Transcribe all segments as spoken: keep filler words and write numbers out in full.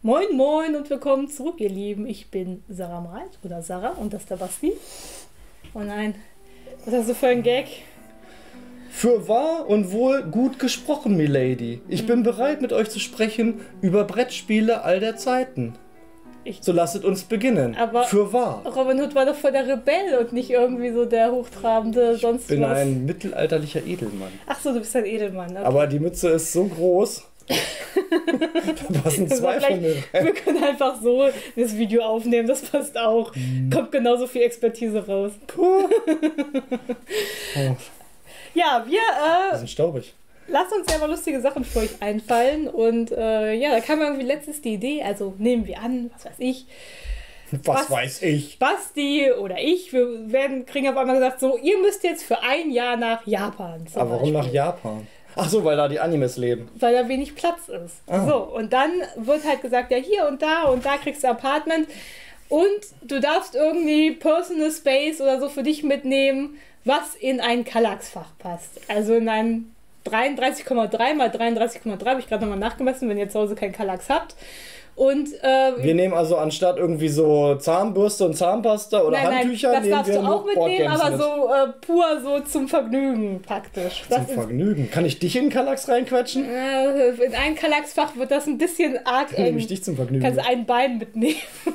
Moin Moin und willkommen zurück, ihr Lieben. Ich bin Sarah Malt oder Sarah und das ist der Basti. Oh nein, was hast du für ein Gag? Für wahr und wohl gut gesprochen, Milady. Ich mhm. bin bereit, mit euch zu sprechen über Brettspiele all der Zeiten. Ich so lasset uns beginnen. Aber für wahr. Robin Hood war doch voll der Rebell und nicht irgendwie so der hochtrabende sonst Ich bin was. ein mittelalterlicher Edelmann. Ach so, du bist ein Edelmann. Okay. Aber die Mütze ist so groß. Da passen zwei von mir rein. Wir können einfach so das Video aufnehmen, das passt auch. Mhm. Kommt genauso viel Expertise raus. Puh. Oh. Ja, wir... Äh, wir sind staubig. Lasst uns ja mal lustige Sachen für euch einfallen. Und äh, ja, da kam irgendwie letztens die Idee, also nehmen wir an, was weiß ich. Was Bast, weiß ich? Basti oder ich, wir werden, kriegen auf einmal gesagt, so, ihr müsst jetzt für ein Jahr nach Japan. Aber warum nach Japan? Ach so, weil da die Animes leben. Weil da wenig Platz ist. Ah. So, und dann wird halt gesagt, ja hier und da und da kriegst du Apartment. Und du darfst irgendwie Personal Space oder so für dich mitnehmen, was in ein Kallax-Fach passt. Also in ein dreiunddreißig Komma drei mal dreiunddreißig Komma drei habe ich gerade nochmal nachgemessen, wenn ihr zu Hause keinen Kallax habt. Und, äh, wir nehmen also anstatt irgendwie so Zahnbürste und Zahnpasta oder nein, Handtücher, nein, das nehmen darfst wir du auch mitnehmen, aber mit. so äh, pur so zum Vergnügen praktisch. Zum das Vergnügen? Kann ich dich in den Kallax reinquetschen? Äh, in ein Kallax-Fach wird das ein bisschen arg eng. Nehme ich dich zum Vergnügen. Kannst ein Bein mitnehmen.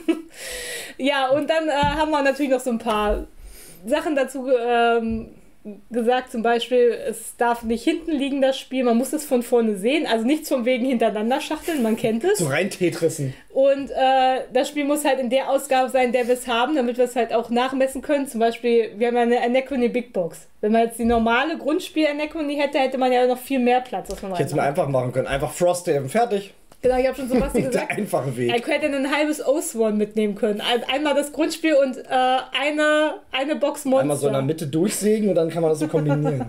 Ja, und dann äh, haben wir natürlich noch so ein paar Sachen dazu ähm, gesagt, zum Beispiel, es darf nicht hinten liegen, das Spiel, man muss es von vorne sehen, also nichts von wegen hintereinander schachteln, man kennt es. So rein Tetrissen. Und äh, das Spiel muss halt in der Ausgabe sein, der wir es haben, damit wir es halt auch nachmessen können. Zum Beispiel, wir haben ja eine Anachrony Big Box. Wenn man jetzt die normale Grundspiel-Anachrony hätte, hätte man ja noch viel mehr Platz. Was man ich hätte es mir einfach machen können, einfach Frosthaven, fertig. Genau, ich habe schon so was gesagt. Der einfache Weg. Ich hätte ein halbes Oathsworn mitnehmen können. Einmal das Grundspiel und äh, eine, eine Box Monster. Einmal so in der Mitte durchsägen und dann kann man das so kombinieren.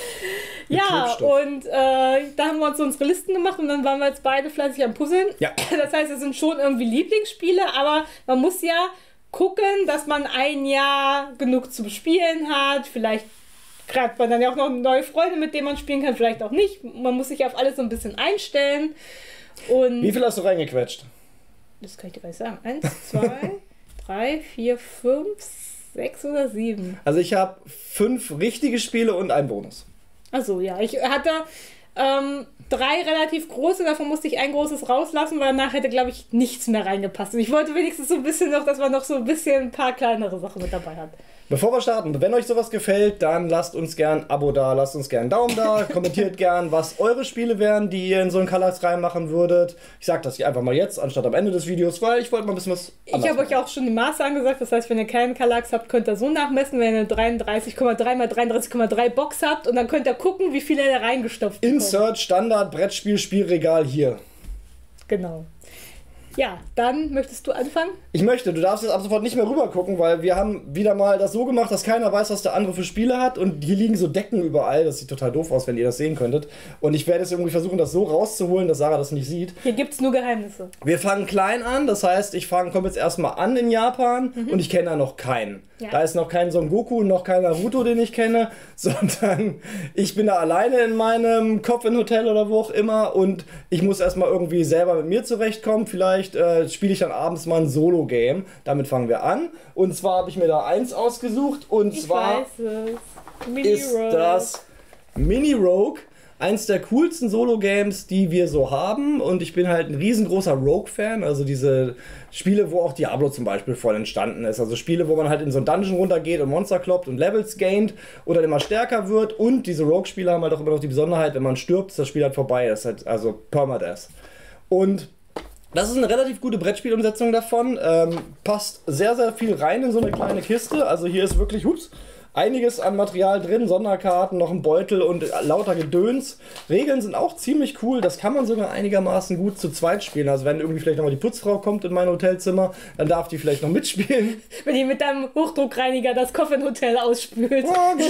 Ja, und äh, da haben wir uns so unsere Listen gemacht und dann waren wir jetzt beide fleißig am Puzzeln. Ja. Das heißt, es sind schon irgendwie Lieblingsspiele, aber man muss ja gucken, dass man ein Jahr genug zum Spielen hat. Vielleicht hat man dann ja auch noch neue Freunde, mit denen man spielen kann, vielleicht auch nicht. Man muss sich auf alles so ein bisschen einstellen. Und wie viel hast du reingequetscht? Das kann ich dir gar nicht sagen. Eins, zwei, drei, vier, fünf, sechs oder sieben. Also ich habe fünf richtige Spiele und einen Bonus. Achso, ja. Ich hatte ähm, drei relativ große, davon musste ich ein großes rauslassen, weil danach hätte, glaube ich, nichts mehr reingepasst. Und ich wollte wenigstens so ein bisschen noch, dass man noch so ein bisschen ein paar kleinere Sachen mit dabei hat. Bevor wir starten, wenn euch sowas gefällt, dann lasst uns gern ein Abo da, lasst uns gern einen Daumen da, kommentiert gern, was eure Spiele wären, die ihr in so einen Kallax reinmachen würdet. Ich sag das hier einfach mal jetzt, anstatt am Ende des Videos, weil ich wollte mal ein bisschen was Ich habe euch auch schon die Maße angesagt, das heißt, wenn ihr keinen Kallax habt, könnt ihr so nachmessen, wenn ihr eine dreiunddreißig Komma drei mal dreiunddreißig Komma drei Box habt und dann könnt ihr gucken, wie viel ihr da reingestopft habt. Insert Standard Brettspiel Spielregal hier. Genau. Ja, dann möchtest du anfangen? Ich möchte, du darfst jetzt ab sofort nicht mehr rüber gucken, weil wir haben wieder mal das so gemacht, dass keiner weiß, was der andere für Spiele hat und hier liegen so Decken überall, das sieht total doof aus, wenn ihr das sehen könntet und ich werde jetzt irgendwie versuchen, das so rauszuholen, dass Sarah das nicht sieht. Hier gibt es nur Geheimnisse. Wir fangen klein an, das heißt, ich fange, komme jetzt erstmal an in Japan mhm. und ich kenne da noch keinen. Ja. Da ist noch kein Son Goku, noch kein Naruto, den ich kenne, sondern ich bin da alleine in meinem Coffin-Hotel oder wo auch immer und ich muss erstmal irgendwie selber mit mir zurechtkommen. Vielleicht äh, spiele ich dann abends mal ein Solo-Game. Damit fangen wir an. Und zwar habe ich mir da eins ausgesucht und ich zwar weiß es. Mini ist Rogue. das Mini Rogue. Eins der coolsten Solo-Games, die wir so haben und ich bin halt ein riesengroßer Rogue-Fan, also diese Spiele, wo auch Diablo zum Beispiel voll entstanden ist, also Spiele, wo man halt in so ein Dungeon runtergeht und Monster kloppt und Levels gaint oder immer stärker wird und diese Rogue-Spiele haben halt auch immer noch die Besonderheit, wenn man stirbt, ist das Spiel halt vorbei, das ist halt also Permadeath. Und das ist eine relativ gute Brettspielumsetzung davon, ähm, passt sehr, sehr viel rein in so eine kleine Kiste, also hier ist wirklich, hups, einiges an Material drin, Sonderkarten, noch ein Beutel und lauter Gedöns. Regeln sind auch ziemlich cool, das kann man sogar einigermaßen gut zu zweit spielen. Also wenn irgendwie vielleicht nochmal die Putzfrau kommt in mein Hotelzimmer, dann darf die vielleicht noch mitspielen. Wenn die mit deinem Hochdruckreiniger das Coffin-Hotel ausspült.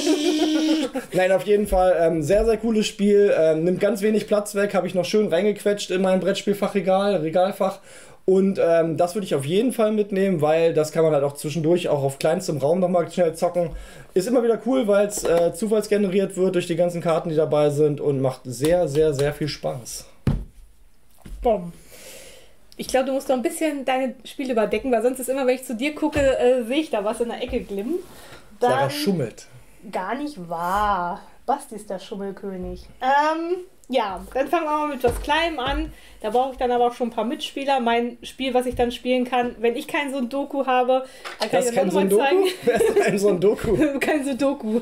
Nein, auf jeden Fall ähm, sehr, sehr cooles Spiel. Ähm, nimmt ganz wenig Platz weg, habe ich noch schön reingequetscht in mein Brettspielfachregal, Regalfach. Und ähm, das würde ich auf jeden Fall mitnehmen, weil das kann man halt auch zwischendurch auch auf kleinstem Raum nochmal schnell zocken. Ist immer wieder cool, weil es äh, zufallsgeneriert wird durch die ganzen Karten, die dabei sind und macht sehr, sehr, sehr viel Spaß. Bom. Ich glaube, du musst noch ein bisschen deine Spiele überdecken, weil sonst ist immer, wenn ich zu dir gucke, äh, sehe ich da was in der Ecke glimmen. Dann Sarah schummelt. Gar nicht wahr. Basti ist der Schummelkönig. Ähm, ja, dann fangen wir mal mit was Kleinem an. Da brauche ich dann aber auch schon ein paar Mitspieler. Mein Spiel, was ich dann spielen kann, wenn ich kein Sudoku habe, dann kann das ich dann kein noch mal zeigen. Wer ist kein Sudoku? Kein Sudoku.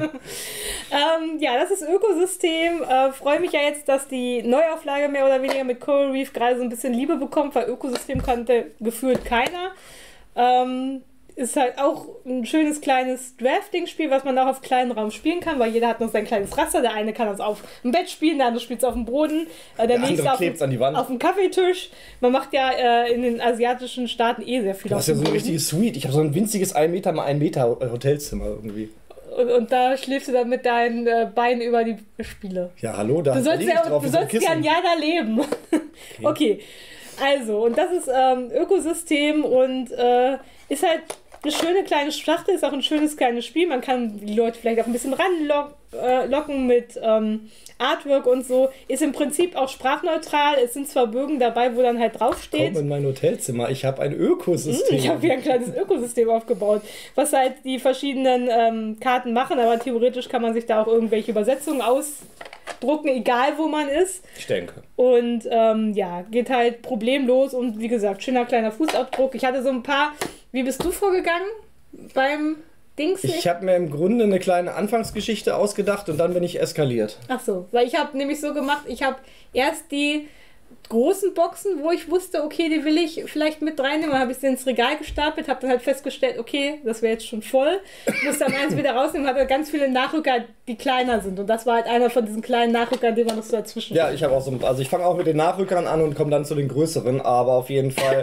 ähm, ja, das ist Ökosystem. Äh, Freue mich ja jetzt, dass die Neuauflage mehr oder weniger mit Coral Reef gerade so ein bisschen Liebe bekommt, weil Ökosystem kannte gefühlt keiner. Ähm, ist halt auch ein schönes kleines Drafting-Spiel, was man auch auf kleinen Raum spielen kann, weil jeder hat noch sein kleines Raster. Der eine kann das auf dem Bett spielen, der andere spielt es auf dem Boden, äh, der, Der nächste andere auf, klebt's an die Wand. auf dem Kaffeetisch. Man macht ja äh, in den asiatischen Staaten eh sehr viel Das auf ist ja dem so ein Boden. richtiges Suite. Ich habe so ein winziges ein Meter mal ein Meter Hotelzimmer irgendwie. Und, und da schläfst du dann mit deinen äh, Beinen über die Spiele. Ja, hallo, da Du sollst lieg ich ja, drauf du wie so ein sollst ja ein Kissen. Jahr da leben. Okay. okay, also, und das ist ähm, Ökosystem und äh, ist halt eine schöne kleine Schachtel, ist auch ein schönes kleines Spiel. Man kann die Leute vielleicht auch ein bisschen ranlocken äh, mit ähm, Artwork und so. Ist im Prinzip auch sprachneutral. Es sind zwar Bögen dabei, wo dann halt draufsteht. Komm in mein Hotelzimmer, ich habe ein Ökosystem. Ich habe hier ein kleines Ökosystem aufgebaut, was halt die verschiedenen ähm, Karten machen, aber theoretisch kann man sich da auch irgendwelche Übersetzungen ausdrucken, egal wo man ist. Ich denke. Und ähm, ja, geht halt problemlos und wie gesagt, schöner kleiner Fußabdruck. Ich hatte so ein paar. Wie bist du vorgegangen beim Dings? Ich habe mir im Grunde eine kleine Anfangsgeschichte ausgedacht und dann bin ich eskaliert. Ach so, weil ich habe nämlich so gemacht, ich habe erst die großen Boxen, wo ich wusste, okay, die will ich vielleicht mit reinnehmen, dann habe ich sie ins Regal gestapelt, habe dann halt festgestellt, okay, das wäre jetzt schon voll, musste dann eins wieder rausnehmen, hatte ganz viele Nachrücker, die kleiner sind und das war halt einer von diesen kleinen Nachrückern, den man noch so dazwischen. Ja, ich habe auch so, also ich fange auch mit den Nachrückern an und komme dann zu den größeren, aber auf jeden Fall.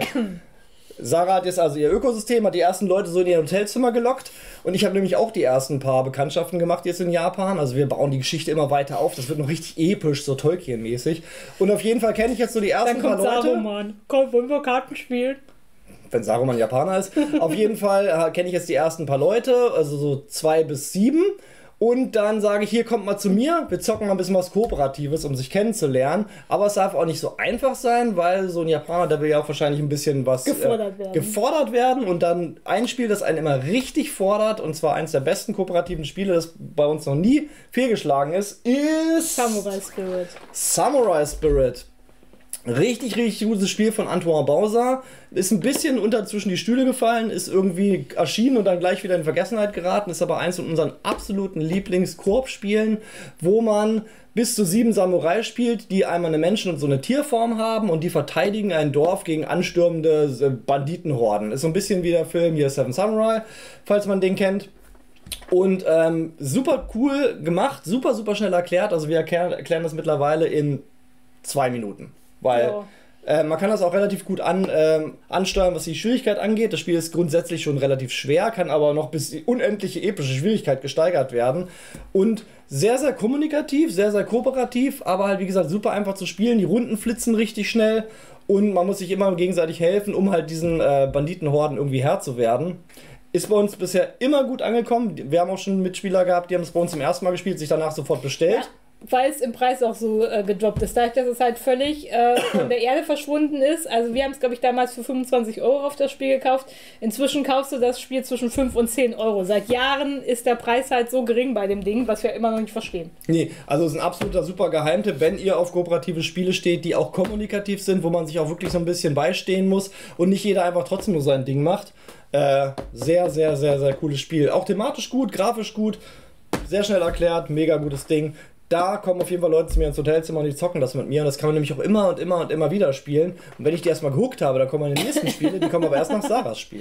Sarah hat jetzt also ihr Ökosystem, hat die ersten Leute so in ihr Hotelzimmer gelockt und ich habe nämlich auch die ersten paar Bekanntschaften gemacht jetzt in Japan. Also wir bauen die Geschichte immer weiter auf, das wird noch richtig episch, so Tolkien-mäßig. Und auf jeden Fall kenne ich jetzt so die ersten dann kommt paar Leute. Saruman. Komm, wollen wir Karten spielen? Wenn Saruman Japaner ist. Auf jeden Fall äh, kenne ich jetzt die ersten paar Leute, also so zwei bis sieben. Und dann sage ich, hier kommt mal zu mir, wir zocken mal ein bisschen was Kooperatives, um sich kennenzulernen. Aber es darf auch nicht so einfach sein, weil so ein Japaner, der will ja auch wahrscheinlich ein bisschen was gefordert, äh, werden. gefordert werden. Und dann ein Spiel, das einen immer richtig fordert, und zwar eines der besten kooperativen Spiele, das bei uns noch nie fehlgeschlagen ist, ist Samurai Spirit. Samurai Spirit. Richtig, richtig gutes Spiel von Antoine Bauza. Ist ein bisschen unter zwischen die Stühle gefallen, ist irgendwie erschienen und dann gleich wieder in Vergessenheit geraten. Ist aber eins von unseren absoluten Lieblings-Koop-Spielen, wo man bis zu sieben Samurai spielt, die einmal eine Menschen- und so eine Tierform haben und die verteidigen ein Dorf gegen anstürmende Banditenhorden. Ist so ein bisschen wie der Film hier Seven Samurai, falls man den kennt. Und ähm, super cool gemacht, super, super schnell erklärt. Also wir erklären, erklären das mittlerweile in zwei Minuten. Weil ja. äh, man kann das auch relativ gut an, ähm, ansteuern, was die Schwierigkeit angeht. Das Spiel ist grundsätzlich schon relativ schwer, kann aber noch bis die unendliche epische Schwierigkeit gesteigert werden. Und sehr, sehr kommunikativ, sehr, sehr kooperativ, aber halt wie gesagt super einfach zu spielen. Die Runden flitzen richtig schnell und man muss sich immer gegenseitig helfen, um halt diesen äh, Banditenhorden irgendwie Herr zu werden. Ist bei uns bisher immer gut angekommen. Wir haben auch schon Mitspieler gehabt, die haben es bei uns zum ersten Mal gespielt, sich danach sofort bestellt. Ja. Weil es im Preis auch so äh, gedroppt ist. Dadurch, dass es halt völlig äh, von der Erde verschwunden ist. Also wir haben es, glaube ich, damals für fünfundzwanzig Euro auf das Spiel gekauft. Inzwischen kaufst du das Spiel zwischen fünf und zehn Euro. Seit Jahren ist der Preis halt so gering bei dem Ding, was wir immer noch nicht verstehen. Nee, also es ist ein absoluter super Geheimtipp, wenn ihr auf kooperative Spiele steht, die auch kommunikativ sind, wo man sich auch wirklich so ein bisschen beistehen muss und nicht jeder einfach trotzdem nur sein Ding macht. Äh, sehr, sehr, sehr, sehr cooles Spiel. Auch thematisch gut, grafisch gut, sehr schnell erklärt, mega gutes Ding. Da kommen auf jeden Fall Leute zu mir ins Hotelzimmer und die zocken das mit mir. Und das kann man nämlich auch immer und immer und immer wieder spielen. Und wenn ich die erstmal gehuckt habe, dann kommen meine nächsten Spiele, die kommen aber erst nach Sarahs Spiel.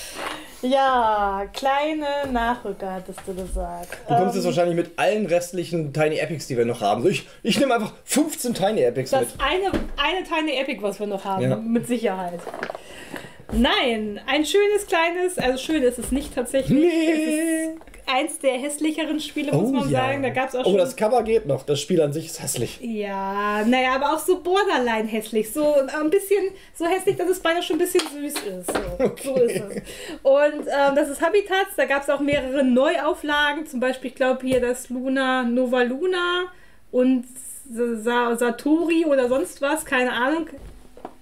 Ja, kleine Nachrücker, hattest du gesagt. Du kommst ähm, jetzt wahrscheinlich mit allen restlichen Tiny Epics, die wir noch haben. So, ich ich nehme einfach fünfzehn Tiny Epics das mit. eine, eine Tiny Epic, was wir noch haben, Ja. mit Sicherheit. Nein, ein schönes kleines, also schön ist es nicht tatsächlich. Nee. Es ist eins der hässlicheren Spiele, muss man ja. sagen. Da gab's auch oh, schon. Das Cover geht noch. Das Spiel an sich ist hässlich. Ja, naja, aber auch so borderline hässlich. So ein bisschen so hässlich, dass es beinahe schon ein bisschen süß ist. So, Okay. so ist es. Und ähm, das ist Habitats. Da gab es auch mehrere Neuauflagen. Zum Beispiel, ich glaube, hier das Luna, Nova Luna und Sa Satori oder sonst was. Keine Ahnung.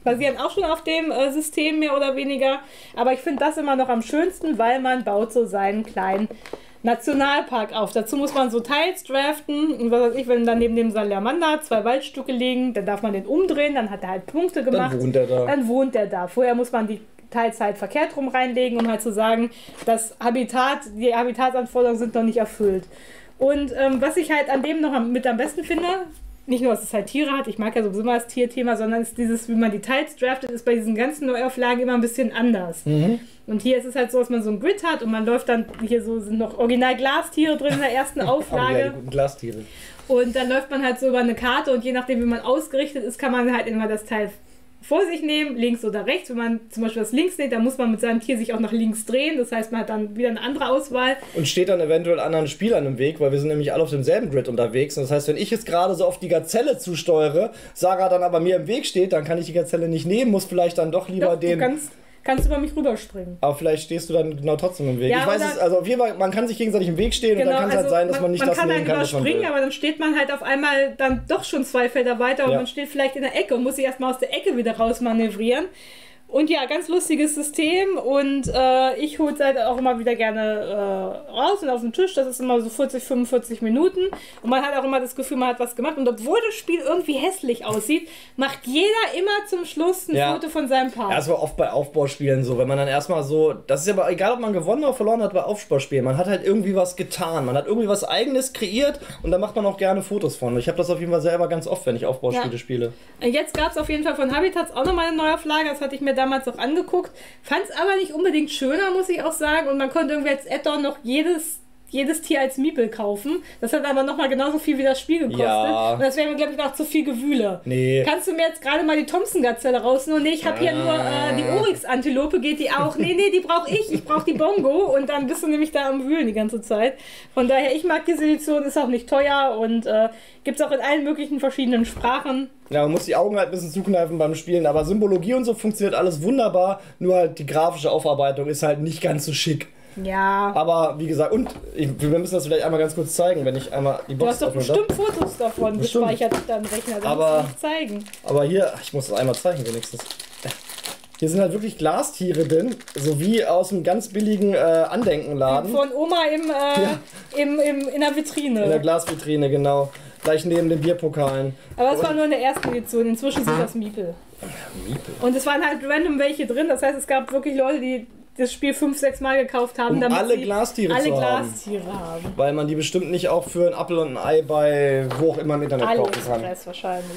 basieren auch schon auf dem äh, System mehr oder weniger. Aber ich finde das immer noch am schönsten, weil man baut so seinen kleinen Nationalpark auf. Dazu muss man so Teils draften. Und was weiß ich, wenn dann neben dem Salamander zwei Waldstücke liegen, dann darf man den umdrehen, dann hat er halt Punkte gemacht. Dann wohnt er da. Dann wohnt er da. Vorher muss man die Teils halt verkehrt rum reinlegen, um halt zu sagen, das Habitat, die Habitatsanforderungen sind noch nicht erfüllt. Und ähm, was ich halt an dem noch am, mit am besten finde, nicht nur, dass es halt Tiere hat, ich mag ja sowieso immer das Tierthema, sondern ist dieses, wie man die Teils draftet, ist bei diesen ganzen Neuauflagen immer ein bisschen anders. Mhm. Und hier ist es halt so, dass man so ein Grid hat und man läuft dann, hier so sind noch original Glastiere drin in der ersten Auflage. Ja, die guten Glastiere. Und dann läuft man halt so über eine Karte und je nachdem, wie man ausgerichtet ist, kann man halt immer das Teil vor sich nehmen, links oder rechts. Wenn man zum Beispiel das links nimmt, dann muss man mit seinem Tier sich auch nach links drehen. Das heißt, man hat dann wieder eine andere Auswahl. Und steht dann eventuell anderen Spielern im Weg, weil wir sind nämlich alle auf demselben Grid unterwegs. Und das heißt, wenn ich jetzt gerade so auf die Gazelle zusteuere, Sarah dann aber mir im Weg steht, dann kann ich die Gazelle nicht nehmen, muss vielleicht dann doch lieber doch, den... Du kannst, kannst über mich rüberspringen. Aber vielleicht stehst du dann genau trotzdem im Weg. Ja, ich weiß es, also auf jeden Fall, man kann sich gegenseitig im Weg stehen genau, und dann kann es also halt sein, dass man, man nicht man das kann nehmen dann kann, was man will. überspringen, aber dann steht man halt auf einmal dann doch schon zwei Felder weiter und ja. man steht vielleicht in der Ecke und muss sich erstmal aus der Ecke wieder raus manövrieren. Und ja, ganz lustiges System und äh, ich hole es halt auch immer wieder gerne äh, raus und auf den Tisch. Das ist immer so vierzig, fünfundvierzig Minuten und man hat auch immer das Gefühl, man hat was gemacht. Und obwohl das Spiel irgendwie hässlich aussieht, macht jeder immer zum Schluss ein ja. Foto von seinem Part. Ja, das war oft bei Aufbauspielen so, wenn man dann erstmal so, das ist ja aber egal, ob man gewonnen oder verloren hat bei Aufbauspielen, man hat halt irgendwie was getan, man hat irgendwie was Eigenes kreiert und da macht man auch gerne Fotos von. Ich habe das auf jeden Fall selber ganz oft, wenn ich Aufbauspiele ja. spiele. Jetzt gab es auf jeden Fall von Habitats auch nochmal eine Neuauflage, das hatte ich mir damals auch angeguckt, fand es aber nicht unbedingt schöner, muss ich auch sagen, und man konnte irgendwie als Add-on noch jedes, jedes Tier als Meeple kaufen. Das hat aber nochmal genauso viel wie das Spiel gekostet. Ja. Und das wäre mir, glaube ich, noch zu viel Gewühle. Nee. Kannst du mir jetzt gerade mal die Thompson-Gazelle rausnehmen? Nee, ich habe hier nur äh, die Oryx-Antilope, geht die auch? Nee, nee, die brauche ich, ich brauche die Bongo und dann bist du nämlich da am Wühlen die ganze Zeit. Von daher, ich mag diese Edition, ist auch nicht teuer und äh, gibt es auch in allen möglichen verschiedenen Sprachen. Ja, man muss die Augen halt ein bisschen zukneifen beim Spielen, aber Symbologie und so funktioniert alles wunderbar, nur halt die grafische Aufarbeitung ist halt nicht ganz so schick. Ja. Aber wie gesagt, und ich, wir müssen das vielleicht einmal ganz kurz zeigen, wenn ich einmal die Box öffne. Du hast doch bestimmt darf. Fotos davon bestimmt. gespeichert auf deinem Rechner, das aber, musst du nicht zeigen. Aber hier, ich muss das einmal zeigen wenigstens. Hier sind halt wirklich Glastiere drin, sowie aus einem ganz billigen äh, Andenkenladen. Von Oma im, äh, ja. im, im, in der Vitrine. In der Glasvitrine, genau. Gleich neben den Bierpokalen. Aber das und war nur in der ersten Edition, inzwischen sind das Meeple. Meeple. Und es waren halt random welche drin, das heißt, es gab wirklich Leute, die das Spiel fünf, sechs Mal gekauft haben, um damit alle sie Glastiere alle zu Glastiere haben. haben. Weil man die bestimmt nicht auch für ein Apfel und ein Ei bei wo auch immer im Internet kaufen kann. AliExpress wahrscheinlich.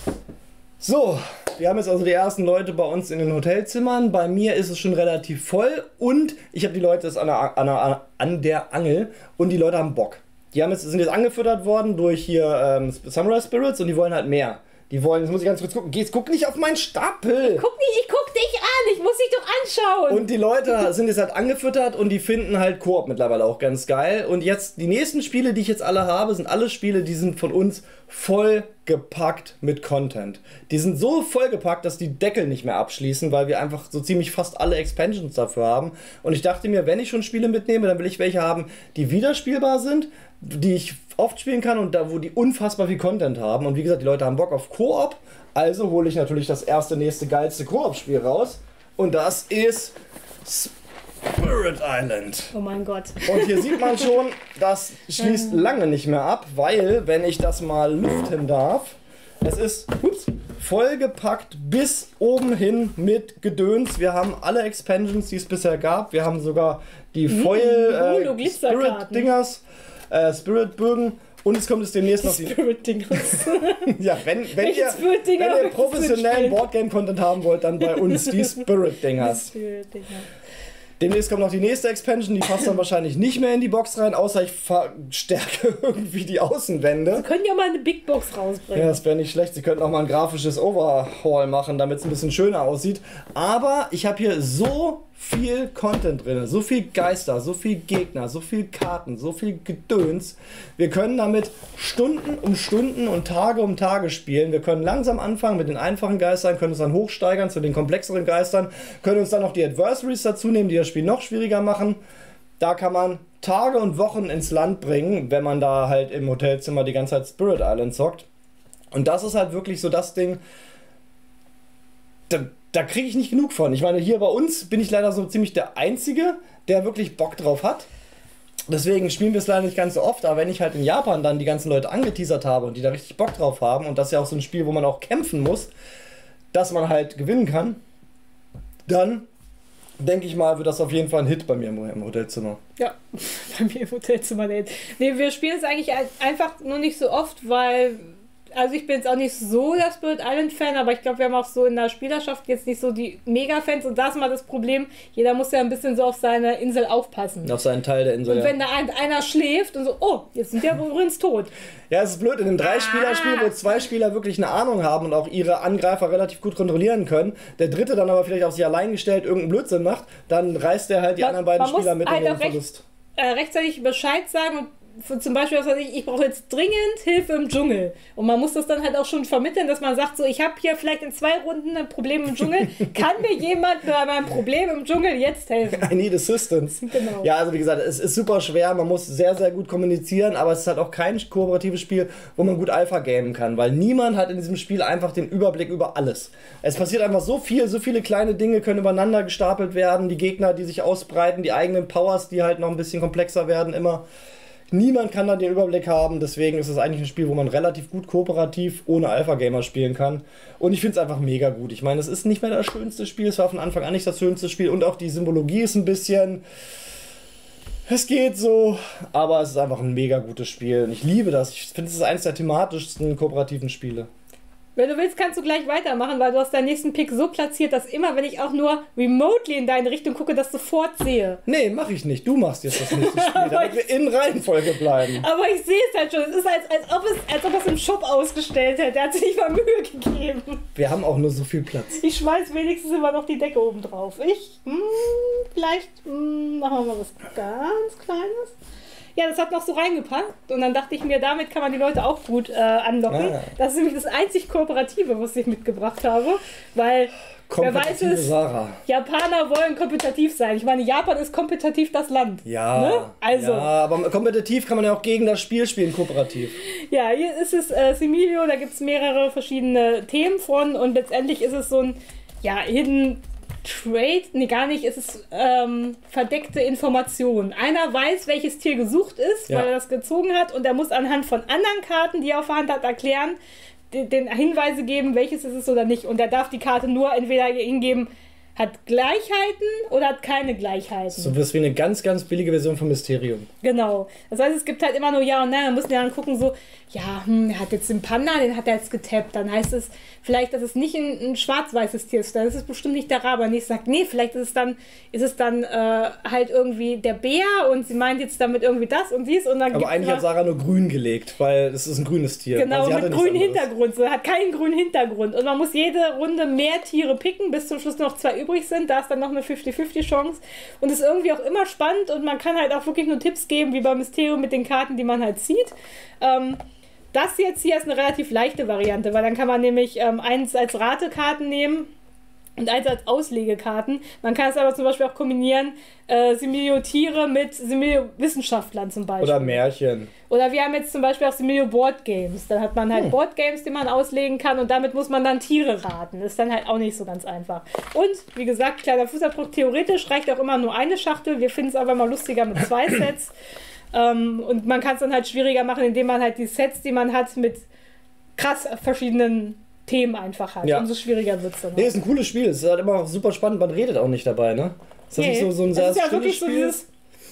So, wir haben jetzt also die ersten Leute bei uns in den Hotelzimmern. Bei mir ist es schon relativ voll und ich habe die Leute jetzt an der, an, der, an der Angel und die Leute haben Bock. Die haben jetzt, sind jetzt angefüttert worden durch hier ähm, Samurai Spirits und die wollen halt mehr. Die wollen, jetzt muss ich ganz kurz gucken, Geh, guck nicht auf meinen Stapel! Ich guck nicht, ich guck dich an, ich muss dich doch anschauen! Und die Leute sind jetzt halt angefüttert und die finden halt Koop mittlerweile auch ganz geil. Und jetzt, die nächsten Spiele, die ich jetzt alle habe, sind alle Spiele, die sind von uns vollgepackt mit Content. Die sind so vollgepackt, dass die Deckel nicht mehr abschließen, weil wir einfach so ziemlich fast alle Expansions dafür haben. Und ich dachte mir, wenn ich schon Spiele mitnehme, dann will ich welche haben, die wiederspielbar sind, die ich oft spielen kann und da, wo die unfassbar viel Content haben. Und wie gesagt, die Leute haben Bock auf Koop, also hole ich natürlich das erste, nächste, geilste Koop-Spiel raus. Und das ist Spirit Island. Oh mein Gott. Und hier sieht man schon, das schließt lange nicht mehr ab, weil, wenn ich das mal lüften darf, es ist ups, vollgepackt bis oben hin mit Gedöns. Wir haben alle Expansions, die es bisher gab. Wir haben sogar die Foil äh, Spirit-Dingers. Äh, Spirit-Bögen und es kommt jetzt demnächst noch die Spirit-Dingers. Ja, wenn, wenn, ihr, wenn ihr professionellen Boardgame-Content haben wollt, dann bei uns die Spirit-Dingers. Spirit-Dinger. Demnächst kommt noch die nächste Expansion, die passt dann wahrscheinlich nicht mehr in die Box rein, außer ich verstärke irgendwie die Außenwände. Sie können ja mal eine Big Box rausbringen. Ja, das wäre nicht schlecht. Sie könnten auch mal ein grafisches Overhaul machen, damit es ein bisschen schöner aussieht. Aber ich habe hier so viel Content drin, so viel Geister, so viel Gegner, so viel Karten, so viel Gedöns. Wir können damit Stunden um Stunden und Tage um Tage spielen. Wir können langsam anfangen mit den einfachen Geistern, können uns dann hochsteigern zu den komplexeren Geistern, können uns dann noch die Adversaries dazu nehmen, die das Spiel noch schwieriger machen. Da kann man Tage und Wochen ins Land bringen, wenn man da halt im Hotelzimmer die ganze Zeit Spirit Island zockt. Und das ist halt wirklich so das Ding, da, da kriege ich nicht genug von. Ich meine, hier bei uns bin ich leider so ziemlich der Einzige, der wirklich Bock drauf hat. Deswegen spielen wir es leider nicht ganz so oft, aber wenn ich halt in Japan dann die ganzen Leute angeteasert habe und die da richtig Bock drauf haben, und das ist ja auch so ein Spiel, wo man auch kämpfen muss, dass man halt gewinnen kann, dann denke ich mal, wird das auf jeden Fall ein Hit bei mir im, im Hotelzimmer. Ja, bei mir im Hotelzimmer nicht. Nee, wir spielen es eigentlich einfach nur nicht so oft, weil... Also ich bin jetzt auch nicht so der Spirit Island Fan, aber ich glaube, wir haben auch so in der Spielerschaft jetzt nicht so die Mega-Fans, und da ist mal das Problem, jeder muss ja ein bisschen so auf seine Insel aufpassen. Auf seinen Teil der Insel, Und wenn da ein, einer schläft und so, oh, jetzt sind ja übrigens tot. Ja, es ist blöd, in einem Drei-Spieler-Spiel, wo zwei Spieler wirklich eine Ahnung haben und auch ihre Angreifer relativ gut kontrollieren können, der dritte dann aber vielleicht auf sich allein gestellt irgendeinen Blödsinn macht, dann reißt er halt die man, anderen beiden man Spieler mit halt in den auch recht, Verlust. Äh, rechtzeitig Bescheid sagen und zum Beispiel, was weiß ich, ich brauche jetzt dringend Hilfe im Dschungel. Und man muss das dann halt auch schon vermitteln, dass man sagt, so, ich habe hier vielleicht in zwei Runden ein Problem im Dschungel. Kann mir jemand bei meinem Problem im Dschungel jetzt helfen? I need assistance. Genau. Ja, also wie gesagt, es ist super schwer, man muss sehr, sehr gut kommunizieren, aber es ist halt auch kein kooperatives Spiel, wo man gut Alpha gamen kann, weil niemand hat in diesem Spiel einfach den Überblick über alles. Es passiert einfach so viel, so viele kleine Dinge können übereinander gestapelt werden, die Gegner, die sich ausbreiten, die eigenen Powers, die halt noch ein bisschen komplexer werden immer. Niemand kann da den Überblick haben, deswegen ist es eigentlich ein Spiel, wo man relativ gut kooperativ ohne Alpha-Gamer spielen kann. Und ich finde es einfach mega gut. Ich meine, es ist nicht mehr das schönste Spiel, es war von Anfang an nicht das schönste Spiel und auch die Symbologie ist ein bisschen... Es geht so, aber es ist einfach ein mega gutes Spiel. Und ich liebe das. Ich finde, es ist eines der thematischsten kooperativen Spiele. Wenn du willst, kannst du gleich weitermachen, weil du hast deinen nächsten Pick so platziert, dass immer, wenn ich auch nur remotely in deine Richtung gucke, das sofort sehe. Nee, mach ich nicht. Du machst jetzt das nächste Spiel, damit wir in Reihenfolge bleiben. Aber ich sehe es halt schon. Es ist, als, als, ob es, als ob es im Shop ausgestellt hätte. Er hat sich nicht mal Mühe gegeben. Wir haben auch nur so viel Platz. Ich schmeiß wenigstens immer noch die Decke oben drauf. Ich, mh, vielleicht mh, machen wir mal was ganz Kleines. Ja, das hat noch so reingepackt und dann dachte ich mir, damit kann man die Leute auch gut äh, anlocken. Ah. Das ist nämlich das einzig Kooperative, was ich mitgebracht habe, weil wer weiß es, Sarah. Japaner wollen kompetitiv sein. Ich meine, Japan ist kompetitiv das Land. Ja, ne? Also. Ja, aber kompetitiv kann man ja auch gegen das Spiel spielen, kooperativ. Ja, hier ist es äh, Similio, da gibt es mehrere verschiedene Themen von und letztendlich ist es so ein, ja, Hidden Trade, nee, gar nicht, es ist ähm, verdeckte Information. Einer weiß, welches Tier gesucht ist, ja. weil er das gezogen hat und er muss anhand von anderen Karten, die er auf der Hand hat, erklären, den, den Hinweise geben, welches es ist oder nicht. Und er darf die Karte nur entweder hingeben, hat Gleichheiten oder hat keine Gleichheiten. So was wie eine ganz, ganz billige Version von Mysterium. Genau. Das heißt, es gibt halt immer nur Ja und Nein. Man muss ja dann gucken, so, ja, hm, er hat jetzt den Panda, den hat er jetzt getappt. Dann heißt es vielleicht, dass es nicht ein, ein schwarz-weißes Tier ist. Dann ist es bestimmt nicht der Rabe. Und ich sage, nee, vielleicht ist es dann, ist es dann äh, halt irgendwie der Bär und sie meint jetzt damit irgendwie das und dies. Und dann aber eigentlich hat Sarah nur grün gelegt, weil es ist ein grünes Tier. Genau, mit grünem Hintergrund. So, hat keinen grünen Hintergrund. Und man muss jede Runde mehr Tiere picken, bis zum Schluss noch zwei übrig sind. Da ist dann noch eine fünfzig fünfzig Chance. Und ist irgendwie auch immer spannend und man kann halt auch wirklich nur Tipps geben, wie beim Mysterium mit den Karten, die man halt zieht. Ähm, das jetzt hier ist eine relativ leichte Variante, weil dann kann man nämlich ähm, eins als Ratekarten nehmen und eins als Auslegekarten. Man kann es aber zum Beispiel auch kombinieren, äh, Similio Tiere mit Similio Wissenschaftlern zum Beispiel. Oder Märchen. Oder wir haben jetzt zum Beispiel auch Similio Board Games. Dann hat man halt hm. Board Games, die man auslegen kann und damit muss man dann Tiere raten. Das ist dann halt auch nicht so ganz einfach. Und, wie gesagt, kleiner Fußabdruck, theoretisch reicht auch immer nur eine Schachtel. Wir finden es aber immer lustiger mit zwei Sets. ähm, und man kann es dann halt schwieriger machen, indem man halt die Sets, die man hat, mit krass verschiedenen Themen einfach hat. Ja. Umso schwieriger wird es dann. Nee, ist ein cooles Spiel. Es ist halt immer super spannend. Man redet auch nicht dabei, ne? Ist das nee. nicht so, so ein sehr das ist ja wirklich Spiel? So dieses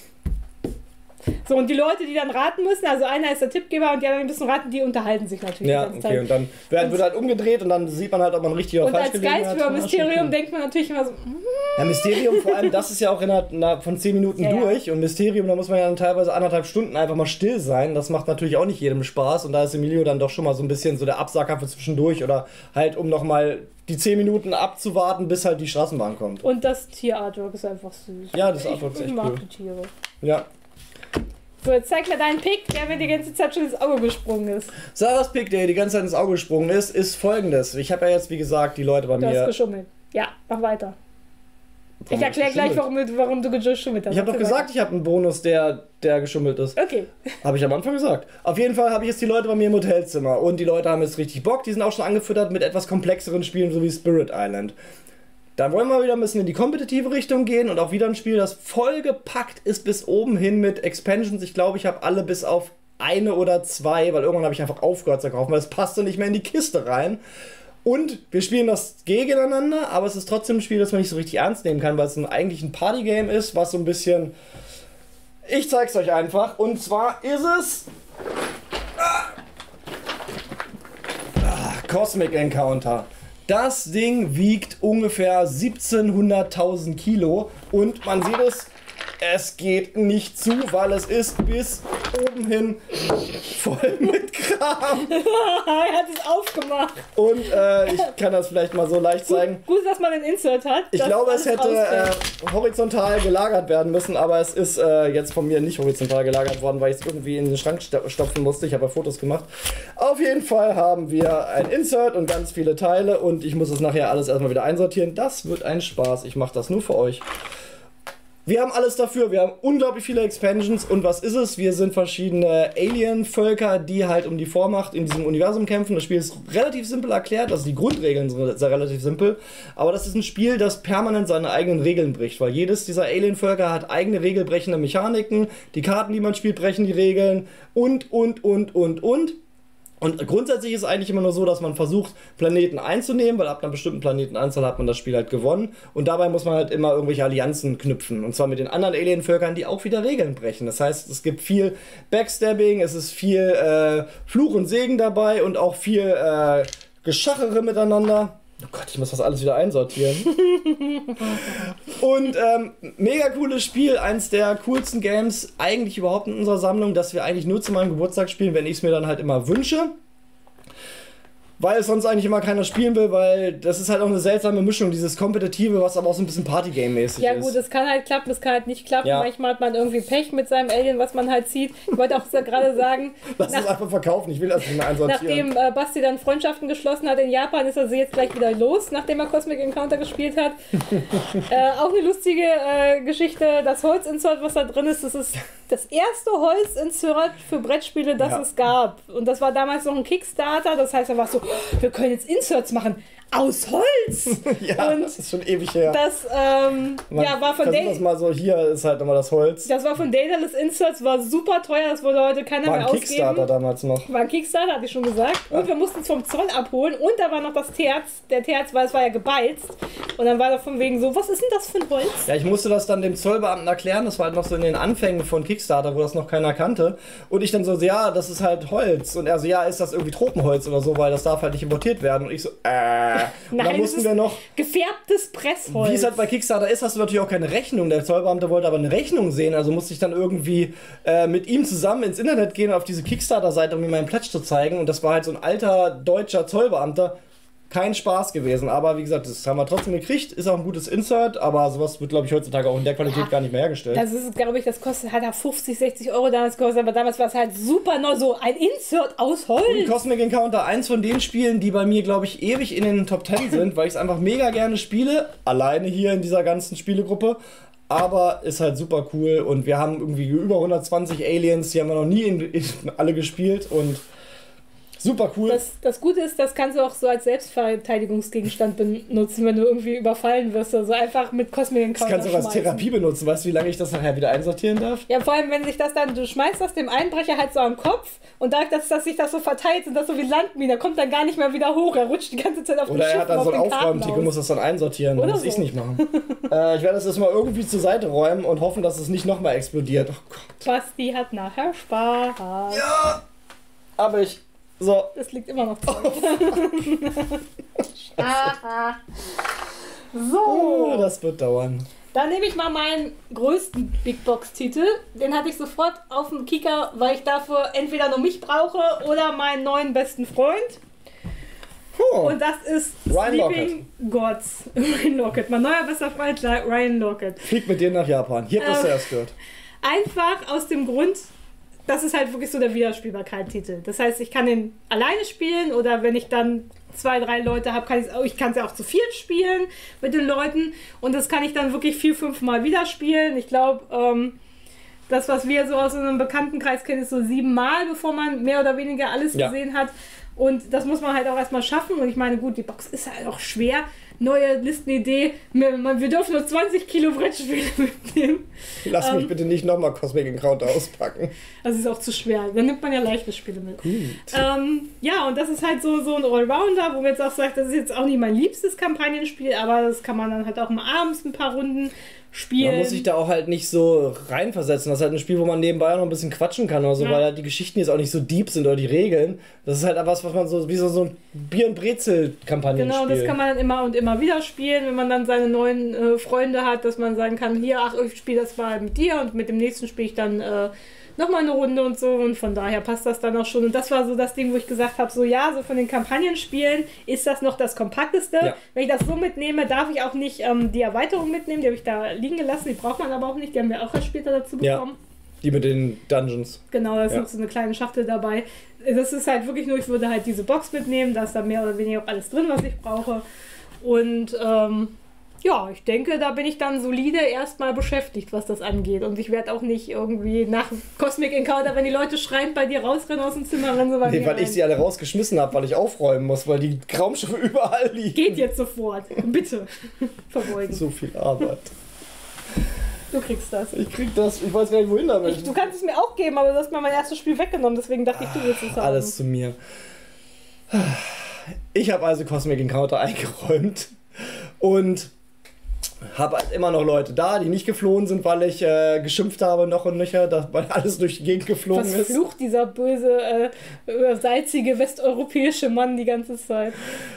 So, und die Leute, die dann raten müssen, also einer ist der Tippgeber und die anderen müssen raten, die unterhalten sich natürlich. Ja, okay, Zeit. Und dann wird, wird halt umgedreht und dann sieht man halt, ob man richtig oder falsch gelegen hat. Und als Geist für Mysterium denkt man natürlich immer so... Ja, Mysterium vor allem, das ist ja auch innerhalb, innerhalb von zehn Minuten ja, durch und Mysterium, da muss man ja dann teilweise anderthalb Stunden einfach mal still sein. Das macht natürlich auch nicht jedem Spaß und da ist Emilio dann doch schon mal so ein bisschen so der Absacker für zwischendurch oder halt um nochmal die zehn Minuten abzuwarten, bis halt die Straßenbahn kommt. Und das Tier-Artwork ist einfach süß. Ja, das Artwork ist echt cool. Ich mag die Tiere. Ja. So, jetzt zeig mir deinen Pick, der mir die ganze Zeit schon ins Auge gesprungen ist. Sarahs Pick, der die ganze Zeit ins Auge gesprungen ist, ist folgendes. Ich habe ja jetzt, wie gesagt, die Leute bei du mir... Du hast geschummelt. Ja, mach weiter. Ich erkläre gleich, warum, warum du geschummelt hast. Ich habe doch gesagt, ich habe einen Bonus, der, der geschummelt ist. Okay. Habe ich am Anfang gesagt. Auf jeden Fall habe ich jetzt die Leute bei mir im Hotelzimmer. Und die Leute haben jetzt richtig Bock. Die sind auch schon angefüttert mit etwas komplexeren Spielen, so wie Spirit Island. Dann wollen wir wieder ein bisschen in die kompetitive Richtung gehen. Und auch wieder ein Spiel, das vollgepackt ist bis oben hin mit Expansions. Ich glaube, ich habe alle bis auf eine oder zwei, weil irgendwann habe ich einfach aufgehört zu kaufen, weil es passte nicht mehr in die Kiste rein. Und wir spielen das gegeneinander, aber es ist trotzdem ein Spiel, das man nicht so richtig ernst nehmen kann, weil es ein, eigentlich ein Partygame ist, was so ein bisschen... Ich zeig's euch einfach. Und zwar ist es... Ah, Cosmic Encounter. Das Ding wiegt ungefähr siebzehnhunderttausend Kilo und man sieht es, es geht nicht zu, weil es ist bis oben hin voll mit Kram. Er hat es aufgemacht. Und äh, ich kann das vielleicht mal so leicht zeigen. Gut, gut dass man einen Insert hat. Ich glaube, es hätte äh, horizontal gelagert werden müssen, aber es ist äh, jetzt von mir nicht horizontal gelagert worden, weil ich es irgendwie in den Schrank stopfen musste. Ich habe ja Fotos gemacht. Auf jeden Fall haben wir ein Insert und ganz viele Teile und ich muss es nachher alles erstmal wieder einsortieren. Das wird ein Spaß. Ich mache das nur für euch. Wir haben alles dafür, wir haben unglaublich viele Expansions und was ist es? Wir sind verschiedene Alien-Völker, die halt um die Vormacht in diesem Universum kämpfen. Das Spiel ist relativ simpel erklärt, also die Grundregeln sind sehr relativ simpel, aber das ist ein Spiel, das permanent seine eigenen Regeln bricht, weil jedes dieser Alien-Völker hat eigene regelbrechende Mechaniken, die Karten, die man spielt, brechen die Regeln und, und, und, und, und. Und grundsätzlich ist es eigentlich immer nur so, dass man versucht, Planeten einzunehmen, weil ab einer bestimmten Planetenanzahl hat man das Spiel halt gewonnen. Und dabei muss man halt immer irgendwelche Allianzen knüpfen. Und zwar mit den anderen Alien-Völkern, die auch wieder Regeln brechen. Das heißt, es gibt viel Backstabbing, es ist viel äh, Fluch und Segen dabei und auch viel äh, Geschachere miteinander. Oh Gott, ich muss das alles wieder einsortieren. Und ähm, mega cooles Spiel, eins der coolsten Games eigentlich überhaupt in unserer Sammlung, das wir eigentlich nur zu meinem Geburtstag spielen, wenn ich es mir dann halt immer wünsche. Weil es sonst eigentlich immer keiner spielen will, weil das ist halt auch eine seltsame Mischung, dieses Kompetitive, was aber auch so ein bisschen Partygame-mäßig ja, ist. Ja gut, es kann halt klappen, es kann halt nicht klappen. Ja. Manchmal hat man irgendwie Pech mit seinem Alien, was man halt sieht. Ich wollte auch gerade sagen... Lass es einfach verkaufen, ich will das nicht mehr einsortieren. Nachdem äh, Basti dann Freundschaften geschlossen hat in Japan, ist er sie jetzt gleich wieder los, nachdem er Cosmic Encounter gespielt hat. äh, auch eine lustige äh, Geschichte, das Holzinsert, was da drin ist, das ist das erste Holzinsert für Brettspiele, das ja. es gab. Und das war damals noch ein Kickstarter, das heißt einfach so, wir können jetzt Inserts machen aus Holz. Ja, und das ist schon ewig her. Das ähm, ja, war von das mal so, hier ist halt nochmal das Holz. Das war von Daedalus Inserts, war super teuer, das wurde heute keiner war mehr ein ausgeben. Kickstarter damals noch. War ein Kickstarter, hatte ich schon gesagt. Und ja. wir mussten es vom Zoll abholen und da war noch das Terz. Der Terz, weil es war ja gebeizt. Und dann war da von wegen so, was ist denn das für ein Holz? Ja, ich musste das dann dem Zollbeamten erklären, das war halt noch so in den Anfängen von Kickstarter, wo das noch keiner kannte. Und ich dann so, ja, das ist halt Holz. Und er so, ja, ist das irgendwie Tropenholz oder so, weil das darf halt nicht importiert werden. Und ich so, äh. Und Nein, dann mussten wir noch... gefärbtes Pressholz. Wie es halt bei Kickstarter ist, hast du natürlich auch keine Rechnung. Der Zollbeamte wollte aber eine Rechnung sehen, also musste ich dann irgendwie äh, mit ihm zusammen ins Internet gehen, auf diese Kickstarter-Seite, um ihm meinen Pledge zu zeigen. Und das war halt so ein alter deutscher Zollbeamter. Kein Spaß gewesen, aber wie gesagt, das haben wir trotzdem gekriegt, ist auch ein gutes Insert, aber sowas wird, glaube ich, heutzutage auch in der Qualität ja, gar nicht mehr hergestellt. Das ist, glaube ich, das kostet, hat er fünfzig, sechzig Euro damals gekostet, aber damals war es halt super neu, so ein Insert aus Holz. Und Cosmic Encounter, eins von den Spielen, die bei mir, glaube ich, ewig in den Top Ten sind, weil ich es einfach mega gerne spiele, alleine hier in dieser ganzen Spielegruppe. Aber ist halt super cool und wir haben irgendwie über hundertzwanzig Aliens, die haben wir noch nie in, in alle gespielt und super cool. Das, das Gute ist, das kannst du auch so als Selbstverteidigungsgegenstand benutzen, wenn du irgendwie überfallen wirst. Also einfach mit Cosmic Encounter. Das kannst du auch als Therapie benutzen. Weißt du, wie lange ich das nachher wieder einsortieren darf? Ja, vor allem, wenn sich das dann, du schmeißt das dem Einbrecher halt so am Kopf und dadurch, dass, dass sich das so verteilt, sind das so wie Landmine. Der kommt dann gar nicht mehr wieder hoch. Er rutscht die ganze Zeit auf den Oder Schiffen, er hat dann so einen Aufräumtick und muss das dann einsortieren. Dann muss so. ich es nicht machen. äh, ich werde das jetzt mal irgendwie zur Seite räumen und hoffen, dass es nicht nochmal explodiert. Oh Gott. Basti hat nachher Spaß. Ja, aber ich... So. Das liegt immer noch drauf. So. Oh, das wird dauern. Dann nehme ich mal meinen größten Big Box-Titel. Den hatte ich sofort auf dem Kieker, weil ich dafür entweder nur mich brauche oder meinen neuen besten Freund. Oh. Und das ist Ryan Sleeping Gods. Ryan Lockett. Mein neuer bester Freund, Ryan Lockett. Fliegt mit dir nach Japan. Hier habt ihr ähm, es gehört. Einfach aus dem Grund... Das ist halt wirklich so der Wiederspielbarkeit-Titel. Das heißt, ich kann den alleine spielen oder wenn ich dann zwei, drei Leute habe, kann ich's auch, ich kann es ja auch zu viert spielen mit den Leuten und das kann ich dann wirklich vier, fünf Mal wieder spielen. Ich glaube, ähm, das, was wir so aus unserem Bekanntenkreis kennen, ist so sieben Mal, bevor man mehr oder weniger alles ja. gesehen hat. Und das muss man halt auch erstmal schaffen. Und ich meine, gut, die Box ist halt auch schwer. Neue Listenidee, wir, wir dürfen nur zwanzig Kilo Brettspiele mitnehmen. Lass ähm, mich bitte nicht nochmal Cosmic Encounter auspacken. Das ist auch zu schwer. Dann nimmt man ja leichte Spiele mit. Ähm, ja, und das ist halt so, so ein Allrounder, wo man jetzt auch sagt, das ist jetzt auch nicht mein liebstes Kampagnenspiel, aber das kann man dann halt auch mal abends ein paar Runden spielen. Man muss sich da auch halt nicht so reinversetzen. Das ist halt ein Spiel, wo man nebenbei noch ein bisschen quatschen kann oder so, ja. weil halt die Geschichten jetzt auch nicht so deep sind oder die Regeln. Das ist halt was, was man so wie so, so ein Bier- und Brezel-Kampagnen Genau, spielt. das kann man dann immer und immer wieder spielen, wenn man dann seine neuen äh, Freunde hat, dass man sagen kann, hier, ach, ich spiele das mal mit dir und mit dem nächsten spiele ich dann äh, nochmal eine Runde und so und von daher passt das dann auch schon. Und das war so das Ding, wo ich gesagt habe, so ja, so von den Kampagnenspielen ist das noch das kompakteste. Ja. Wenn ich das so mitnehme, darf ich auch nicht ähm, die Erweiterung mitnehmen, die habe ich da liegen gelassen, die braucht man aber auch nicht, die haben wir auch erst später dazu bekommen. Ja, die mit den Dungeons. Genau, da ist ja. noch so eine kleine Schachtel dabei. Das ist halt wirklich nur, ich würde halt diese Box mitnehmen, da ist da mehr oder weniger auch alles drin, was ich brauche. Und ähm, ja, ich denke, da bin ich dann solide erstmal beschäftigt, was das angeht. Und ich werde auch nicht irgendwie nach Cosmic Encounter, wenn die Leute schreiend bei dir rausrennen aus dem Zimmer, rennen sie bei nee, mir weil rein. ich sie alle rausgeschmissen habe, weil ich aufräumen muss, weil die Raumschiffe überall liegen. Geht jetzt sofort. Bitte. Verbeugen. So viel Arbeit. Du kriegst das. Ich krieg das. Ich weiß gar nicht, wohin damit. Ich, du kannst es mir auch geben, aber du hast mir mein erstes Spiel weggenommen, deswegen dachte ich, du willst es haben. Alles zu mir. Ich habe also Cosmic Encounter eingeräumt und habe halt immer noch Leute da, die nicht geflohen sind, weil ich äh, geschimpft habe noch und nöcher, dass, weil alles durch die Gegend geflogen Was ist. Was flucht dieser böse, äh, salzige westeuropäische Mann die ganze Zeit?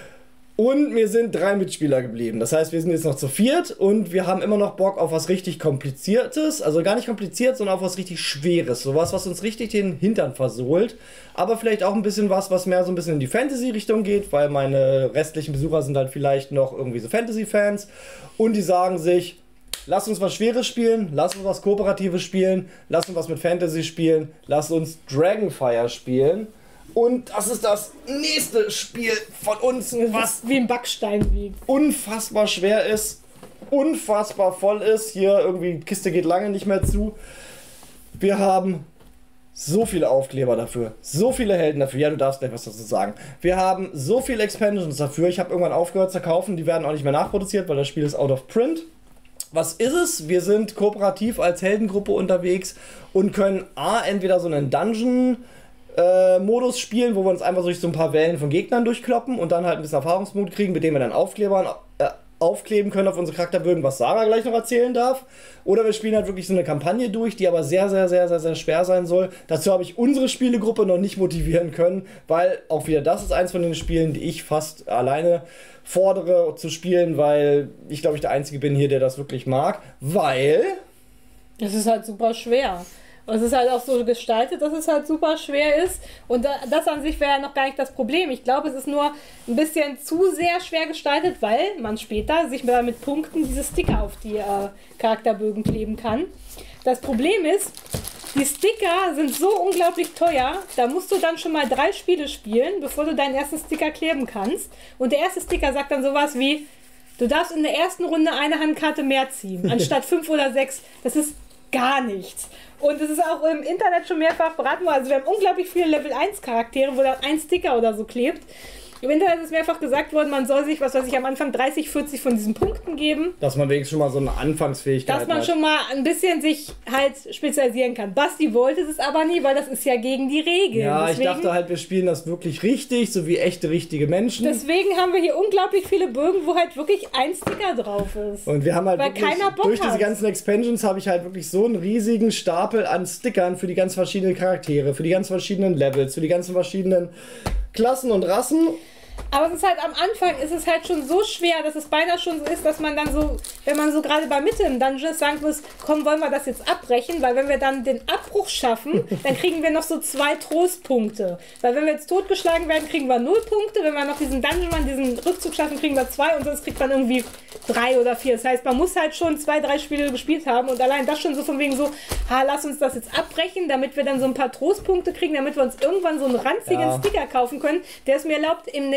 Und mir sind drei Mitspieler geblieben. Das heißt, wir sind jetzt noch zu viert und wir haben immer noch Bock auf was richtig Kompliziertes. Also gar nicht kompliziert, sondern auf was richtig Schweres. Sowas, was uns richtig den Hintern versohlt. Aber vielleicht auch ein bisschen was, was mehr so ein bisschen in die Fantasy-Richtung geht, weil meine restlichen Besucher sind halt vielleicht noch irgendwie so Fantasy-Fans. Und die sagen sich, lass uns was Schweres spielen, lass uns was Kooperatives spielen, lass uns was mit Fantasy spielen, lass uns Dragonfire spielen. Und das ist das nächste Spiel von uns, was wie ein Backstein wiegt. Unfassbar schwer ist, unfassbar voll ist. Hier irgendwie, die Kiste geht lange nicht mehr zu. Wir haben so viele Aufkleber dafür, so viele Helden dafür. Ja, du darfst gleich was dazu sagen. Wir haben so viele Expansions dafür. Ich habe irgendwann aufgehört zu kaufen. Die werden auch nicht mehr nachproduziert, weil das Spiel ist out of print. Was ist es? Wir sind kooperativ als Heldengruppe unterwegs und können A, entweder so einen Dungeon Äh, Modus spielen, wo wir uns einfach durch so ein paar Wellen von Gegnern durchkloppen und dann halt ein bisschen Erfahrungsmut kriegen, mit dem wir dann Aufkleber äh, aufkleben können auf unsere Charakterbögen, was Sarah gleich noch erzählen darf. Oder wir spielen halt wirklich so eine Kampagne durch, die aber sehr, sehr, sehr, sehr, sehr schwer sein soll. Dazu habe ich unsere Spielegruppe noch nicht motivieren können, weil auch wieder das ist eins von den Spielen, die ich fast alleine fordere zu spielen, weil ich glaube, ich der Einzige bin hier, der das wirklich mag, weil es ist halt super schwer. Und es ist halt auch so gestaltet, dass es halt super schwer ist. Und das an sich wäre ja noch gar nicht das Problem. Ich glaube, es ist nur ein bisschen zu sehr schwer gestaltet, weil man später sich mit Punkten diese Sticker auf die äh, Charakterbögen kleben kann. Das Problem ist, die Sticker sind so unglaublich teuer, da musst du dann schon mal drei Spiele spielen, bevor du deinen ersten Sticker kleben kannst. Und der erste Sticker sagt dann sowas wie, du darfst in der ersten Runde eine Handkarte mehr ziehen, anstatt fünf oder sechs. Das ist gar nichts. Und es ist auch im Internet schon mehrfach beraten worden. Also wir haben unglaublich viele Level eins Charaktere, wo da ein Sticker oder so klebt. Im Internet ist mehrfach gesagt worden, man soll sich, was weiß ich, am Anfang dreißig, vierzig von diesen Punkten geben. Dass man wenigstens schon mal so eine Anfangsfähigkeit hat. Dass man hat. schon mal ein bisschen sich halt spezialisieren kann. Basti wollte es aber nie, weil das ist ja gegen die Regeln. Ja, deswegen, ich dachte halt, wir spielen das wirklich richtig, so wie echte, richtige Menschen. Deswegen haben wir hier unglaublich viele Bögen, wo halt wirklich ein Sticker drauf ist. Und wir haben halt weil wirklich, keiner Bock durch hat. diese ganzen Expansions habe ich halt wirklich so einen riesigen Stapel an Stickern für die ganz verschiedenen Charaktere, für die ganz verschiedenen Levels, für die ganzen verschiedenen Klassen und Rassen. Aber es ist halt am Anfang ist es halt schon so schwer, dass es beinahe schon so ist, dass man dann so, wenn man so gerade bei Mitte im Dungeon ist, sagen muss, komm, wollen wir das jetzt abbrechen, weil wenn wir dann den Abbruch schaffen, dann kriegen wir noch so zwei Trostpunkte. Weil wenn wir jetzt totgeschlagen werden, kriegen wir null Punkte, wenn wir noch diesen Dungeon machen, diesen Rückzug schaffen, kriegen wir zwei und sonst kriegt man irgendwie drei oder vier. Das heißt, man muss halt schon zwei, drei Spiele gespielt haben und allein das schon so von wegen so, ha, lass uns das jetzt abbrechen, damit wir dann so ein paar Trostpunkte kriegen, damit wir uns irgendwann so einen ranzigen ja. Sticker kaufen können, der es mir erlaubt, im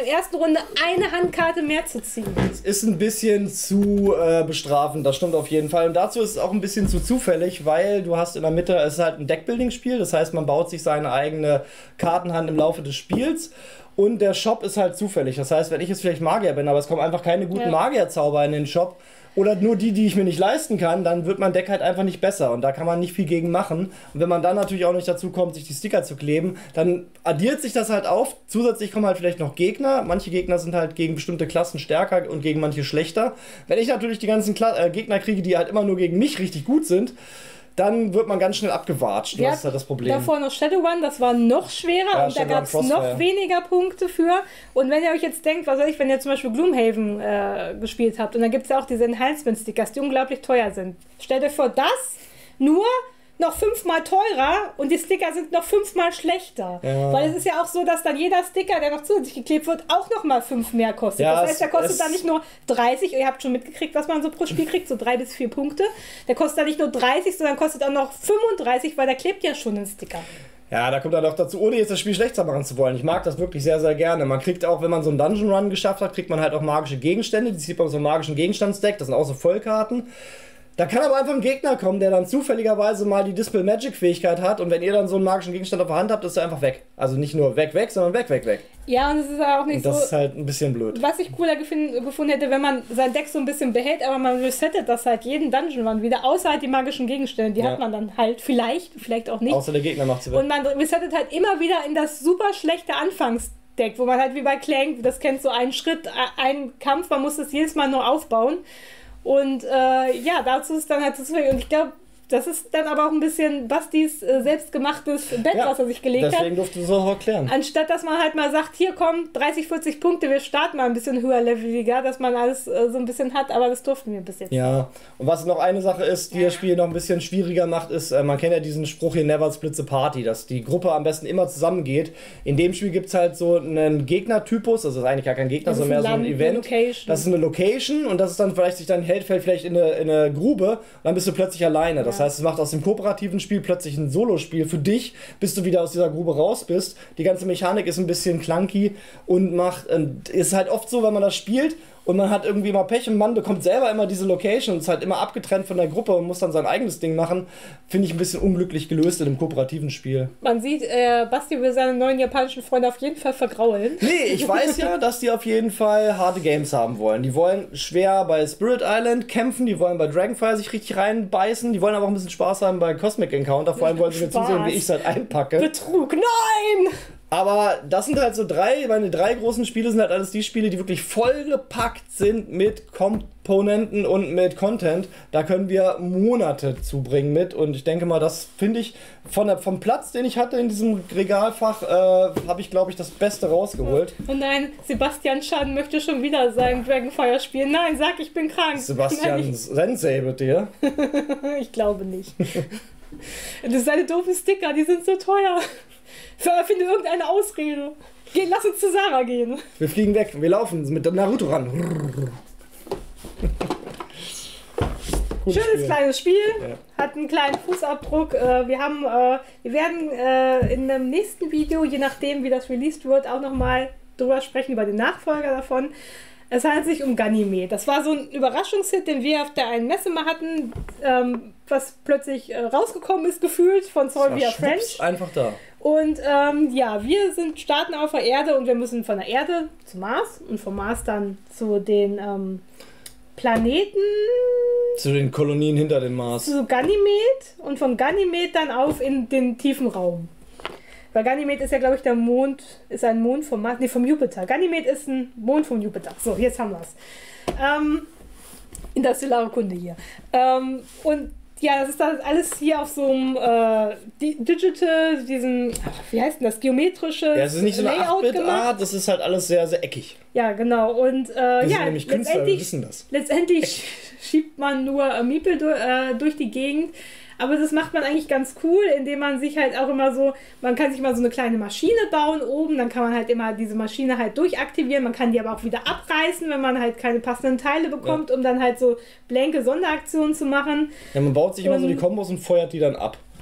ersten Runde eine Handkarte mehr zu ziehen. Es ist ein bisschen zu äh, bestrafend, das stimmt auf jeden Fall. Und dazu ist es auch ein bisschen zu zufällig, weil du hast in der Mitte, es ist halt ein Deckbuilding-Spiel, das heißt, man baut sich seine eigene Kartenhand im Laufe des Spiels. Und der Shop ist halt zufällig. Das heißt, wenn ich jetzt vielleicht Magier bin, aber es kommen einfach keine guten ja. Magierzauber in den Shop oder nur die, die ich mir nicht leisten kann, dann wird mein Deck halt einfach nicht besser. Und da kann man nicht viel gegen machen. Und wenn man dann natürlich auch nicht dazu kommt, sich die Sticker zu kleben, dann addiert sich das halt auf. Zusätzlich kommen halt vielleicht noch Gegner. Manche Gegner sind halt gegen bestimmte Klassen stärker und gegen manche schlechter. Wenn ich natürlich die ganzen Kla äh, Gegner kriege, die halt immer nur gegen mich richtig gut sind, dann wird man ganz schnell abgewatscht. Das ist halt das Problem. Davor noch Shadowrun, das war noch schwerer ja, und da gab es noch weniger Punkte für. Und wenn ihr euch jetzt denkt, was weiß ich, wenn ihr zum Beispiel Gloomhaven äh, gespielt habt und dann gibt es ja auch diese Enhancement-Stickers, die unglaublich teuer sind. Stellt euch vor, das nur noch fünfmal teurer und die Sticker sind noch fünfmal schlechter. Ja. Weil es ist ja auch so, dass dann jeder Sticker, der noch zusätzlich geklebt wird, auch nochmal fünf mehr kostet. Ja, das heißt, der kostet dann nicht nur dreißig, ihr habt schon mitgekriegt, was man so pro Spiel kriegt, so drei bis vier Punkte. Der kostet dann nicht nur dreißig, sondern kostet auch noch fünfunddreißig, weil der klebt ja schon ein Sticker. Ja, da kommt dann auch dazu, ohne jetzt das Spiel schlechter machen zu wollen. Ich mag das wirklich sehr, sehr gerne. Man kriegt auch, wenn man so einen Dungeon Run geschafft hat, kriegt man halt auch magische Gegenstände. Die sieht man so einem magischen Gegenstandsdeck, das sind auch so Vollkarten. Da kann aber einfach ein Gegner kommen, der dann zufälligerweise mal die Dispel Magic Fähigkeit hat und wenn ihr dann so einen magischen Gegenstand auf der Hand habt, ist er einfach weg. Also nicht nur weg, weg, sondern weg, weg, weg. Ja, und es ist auch nicht und das so... Das ist halt ein bisschen blöd. Was ich cooler gefin- gefunden hätte, wenn man sein Deck so ein bisschen behält, aber man resettet das halt jeden Dungeon Run wieder, außer halt die magischen Gegenstände, die ja. hat man dann halt vielleicht, vielleicht auch nicht. Außer der Gegner macht sie weg. Und man resettet halt immer wieder in das super schlechte Anfangsdeck, wo man halt wie bei Clank, das kennt so einen Schritt, einen Kampf, man muss das jedes Mal nur aufbauen. Und äh, ja, dazu ist dann halt so zufällig. Und ich glaube, das ist dann aber auch ein bisschen Bastis äh, selbstgemachtes Bett, ja, was er sich gelegt deswegen hat. Deswegen durfte es auch erklären. Anstatt, dass man halt mal sagt, hier kommen dreißig, vierzig Punkte, wir starten mal ein bisschen höher leveliger, dass man alles äh, so ein bisschen hat, aber das durften wir bis jetzt. Ja, und was noch eine Sache ist, die das Spiel noch ein bisschen schwieriger macht, ist, äh, man kennt ja diesen Spruch hier, never split the party, dass die Gruppe am besten immer zusammengeht. In dem Spiel gibt es halt so einen Gegnertypus, also das ist eigentlich gar kein Gegner, sondern mehr so ein Event. Das ist eine Location und das ist dann vielleicht, sich dein Held fällt vielleicht in eine, in eine Grube und dann bist du plötzlich alleine. Das ja. heißt, es macht aus dem kooperativen Spiel plötzlich ein Solospiel für dich, bis du wieder aus dieser Grube raus bist. Die ganze Mechanik ist ein bisschen clunky und macht, und ist halt oft so, wenn man das spielt und man hat irgendwie mal Pech und man bekommt selber immer diese Location und ist halt immer abgetrennt von der Gruppe und muss dann sein eigenes Ding machen, finde ich ein bisschen unglücklich gelöst in einem kooperativen Spiel. Man sieht, äh, Basti will seine neuen japanischen Freunde auf jeden Fall vergraulen. Nee, ich weiß ja, dass die auf jeden Fall harte Games haben wollen. Die wollen schwer bei Spirit Island kämpfen, die wollen bei Dragonfire sich richtig reinbeißen, die wollen aber auch ein bisschen Spaß haben bei Cosmic Encounter, vor allem wollen sie mir zusehen, wie ich es halt einpacke. Betrug, nein! Aber das sind halt so drei, meine drei großen Spiele sind halt alles die Spiele, die wirklich vollgepackt sind mit Komponenten und mit Content. Da können wir Monate zubringen mit und ich denke mal, das finde ich, von der, vom Platz, den ich hatte in diesem Regalfach, äh, habe ich, glaube ich, das Beste rausgeholt. Oh nein, Sebastian Schaden möchte schon wieder sein Dragonfire spielen. Nein, sag, ich bin krank. Sebastian Sensei mit dir? Ich glaube nicht. Das sind seine doofen Sticker, die sind so teuer. Finde irgendeine Ausrede. Geh, lass uns zu Sarah gehen. Wir fliegen weg. Wir laufen mit dem Naruto ran. Schönes Spiel. Kleines Spiel. Ja. Hat einen kleinen Fußabdruck. Wir haben, wir werden in einem nächsten Video, je nachdem wie das released wird, auch nochmal drüber sprechen, über den Nachfolger davon. Es handelt sich um Ganymede. Das war so ein Überraschungshit, den wir auf der einen Messe mal hatten, ähm, was plötzlich äh, rausgekommen ist, gefühlt von Solve Via French. Einfach da. Und ähm, ja, wir sind starten auf der Erde und wir müssen von der Erde zum Mars und vom Mars dann zu den ähm, Planeten. Zu den Kolonien hinter dem Mars. Zu Ganymed und von Ganymed dann auf in den tiefen Raum. Weil Ganymed ist ja, glaube ich, der Mond, ist ein Mond vom Mars, nee, vom Jupiter. Ganymed ist ein Mond vom Jupiter. So, jetzt haben wir es. Ähm, interstellare Kunde hier. Ähm, und ja, das ist dann alles hier auf so einem äh, Digital, diesen, wie heißt denn das, geometrische Layout. Ja, es ist nicht so eine acht Bit Art, das ist halt alles sehr, sehr eckig. Ja, genau. Und äh, wir ja, sind nämlich Künstler, wir wissen das. Letztendlich schiebt man nur äh, Miepel du, äh, durch die Gegend. Aber das macht man eigentlich ganz cool, indem man sich halt auch immer so, man kann sich mal so eine kleine Maschine bauen oben, dann kann man halt immer diese Maschine halt durchaktivieren, man kann die aber auch wieder abreißen, wenn man halt keine passenden Teile bekommt, ja. um dann halt so blanke Sonderaktionen zu machen. Ja, man baut sich und immer so die Kombos und feuert die dann ab.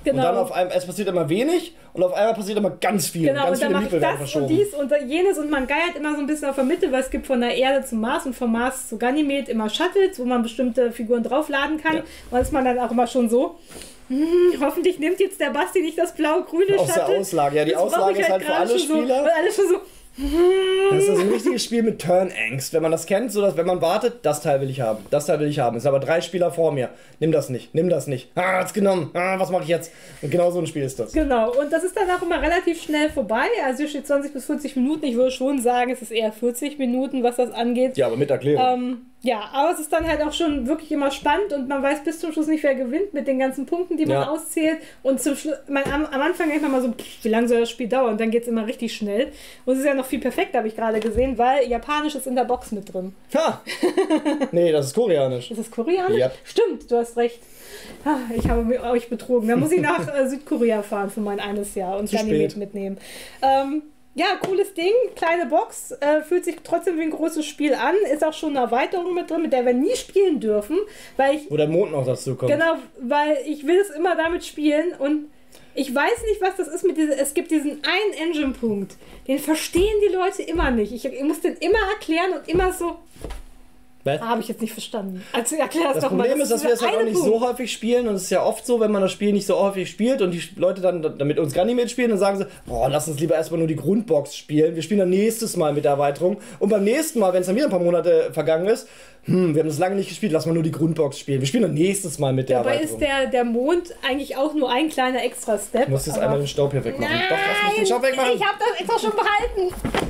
Genau. Und dann auf einmal, es passiert immer wenig und auf einmal passiert immer ganz viel. Genau, ganz und dann mache ich das und dies und dies und man geiert immer so ein bisschen auf der Mitte, weil es gibt von der Erde zum Mars und vom Mars zu Ganymed immer Shuttles, wo man bestimmte Figuren draufladen kann. Ja. Und da ist man dann auch immer schon so, hm, hoffentlich nimmt jetzt der Basti nicht das blau-grüne Shuttle. Aus der Auslage, ja, die Auslage ist halt für alle Spieler. So, und alle schon so, das ist ein richtiges Spiel mit Turn-Angst. Wenn man das kennt, so dass wenn man wartet, das Teil will ich haben, das Teil will ich haben. Es sind aber drei Spieler vor mir. Nimm das nicht, nimm das nicht. Ah, hat's genommen. Ah, was mache ich jetzt? Und genau so ein Spiel ist das. Genau, und das ist dann auch immer relativ schnell vorbei. Also hier steht zwanzig bis vierzig Minuten. Ich würde schon sagen, es ist eher vierzig Minuten, was das angeht. Ja, aber mit Erklärung. Ähm, ja, aber es ist dann halt auch schon wirklich immer spannend und man weiß bis zum Schluss nicht, wer gewinnt mit den ganzen Punkten, die man ja. auszählt. Und zum Schluss, man, am, am Anfang denkt man mal so, pff, wie lange soll das Spiel dauern? Und dann geht es immer richtig schnell. Und es ist ja noch viel perfekter, habe ich gerade gesehen, weil Japanisch ist in der Box mit drin. Ha! Nee, das ist Koreanisch. Ist das Koreanisch? Ja. Stimmt, du hast recht. Ich habe euch betrogen. Da muss ich nach äh, Südkorea fahren für mein eines Jahr und Ganymed mitnehmen. Ähm, ja, cooles Ding, kleine Box, äh, fühlt sich trotzdem wie ein großes Spiel an, ist auch schon eine Erweiterung mit drin, mit der wir nie spielen dürfen, weil ich... Wo der Mond noch dazu kommt. Genau, weil ich will es immer damit spielen und ich weiß nicht, was das ist mit diesem, es gibt diesen einen Engine-Punkt, den verstehen die Leute immer nicht. Ich, ich muss den immer erklären und immer so... Habe ich jetzt nicht verstanden. Also erklär das, das doch mal. Problem ist, dass wir das halt auch nicht Punkt. so häufig spielen und es ist ja oft so, wenn man das Spiel nicht so häufig spielt und die Leute dann, dann mit uns Ganymed spielen, dann sagen sie, boah, lass uns lieber erstmal nur die Grundbox spielen. Wir spielen dann nächstes Mal mit der Erweiterung und beim nächsten Mal, wenn es dann wieder ein paar Monate vergangen ist, hm, wir haben das lange nicht gespielt, lass mal nur die Grundbox spielen. Wir spielen dann nächstes Mal mit der Dabei Erweiterung. Dabei ist der, der Mond eigentlich auch nur ein kleiner extra Step. Du musst jetzt einmal den Staub hier wegmachen. Nein, doch, lass mich den Staub wegmachen. Ich hab das jetzt auch schon behalten.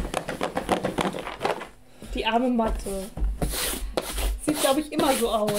Die arme Matte. Sieht, glaube ich, immer so aus.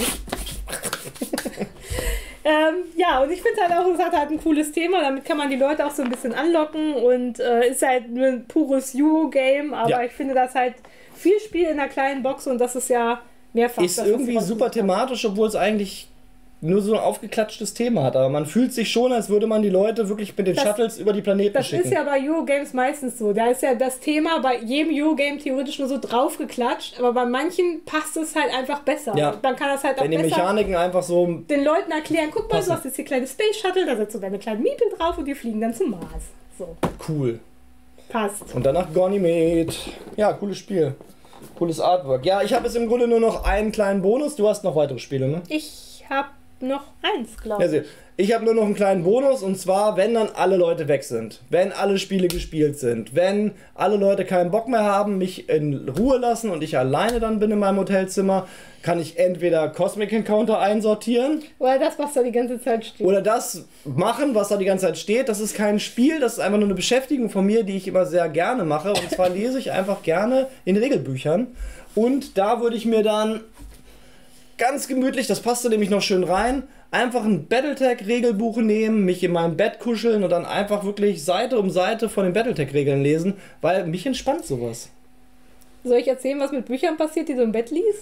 ähm, ja, und ich finde halt auch, es hat halt ein cooles Thema. Damit kann man die Leute auch so ein bisschen anlocken und äh, ist halt nur ein pures Euro-Game. Aber ja. ich finde das halt viel Spiel in einer kleinen Box und das ist ja mehrfach. Ist das, irgendwie super thematisch, obwohl es eigentlich nur so ein aufgeklatschtes Thema hat. Aber man fühlt sich schon, als würde man die Leute wirklich mit den das, Shuttles über die Planeten das schicken. Das ist ja bei Eurogames meistens so. Da ist ja das Thema bei jedem Eurogame theoretisch nur so draufgeklatscht, aber bei manchen passt es halt einfach besser. Ja. Und man kann das halt auch Wenn die besser Mechaniken einfach so den Leuten erklären, guck mal, du hast jetzt hier kleine Space Shuttle, da setzt du deine kleinen Miepel drauf und die fliegen dann zum Mars. So. Cool. Passt. Und danach Ganymed. Ja, cooles Spiel. Cooles Artwork. Ja, ich habe jetzt im Grunde nur noch einen kleinen Bonus. Du hast noch weitere Spiele, ne? Ich habe noch eins, glaube ich. Ja, ich habe nur noch einen kleinen Bonus und zwar, wenn dann alle Leute weg sind, wenn alle Spiele gespielt sind, wenn alle Leute keinen Bock mehr haben, mich in Ruhe lassen und ich alleine dann bin in meinem Hotelzimmer, kann ich entweder Cosmic Encounter einsortieren. Oder das, was da die ganze Zeit steht. Oder das machen, was da die ganze Zeit steht. Das ist kein Spiel, das ist einfach nur eine Beschäftigung von mir, die ich immer sehr gerne mache. Und zwar lese ich einfach gerne in Regelbüchern. Und da würde ich mir dann ganz gemütlich, das passte nämlich noch schön rein, einfach ein Battletech-Regelbuch nehmen, mich in meinem Bett kuscheln und dann einfach wirklich Seite um Seite von den Battletech-Regeln lesen, weil mich entspannt sowas. Soll ich erzählen, was mit Büchern passiert, die du im Bett liest?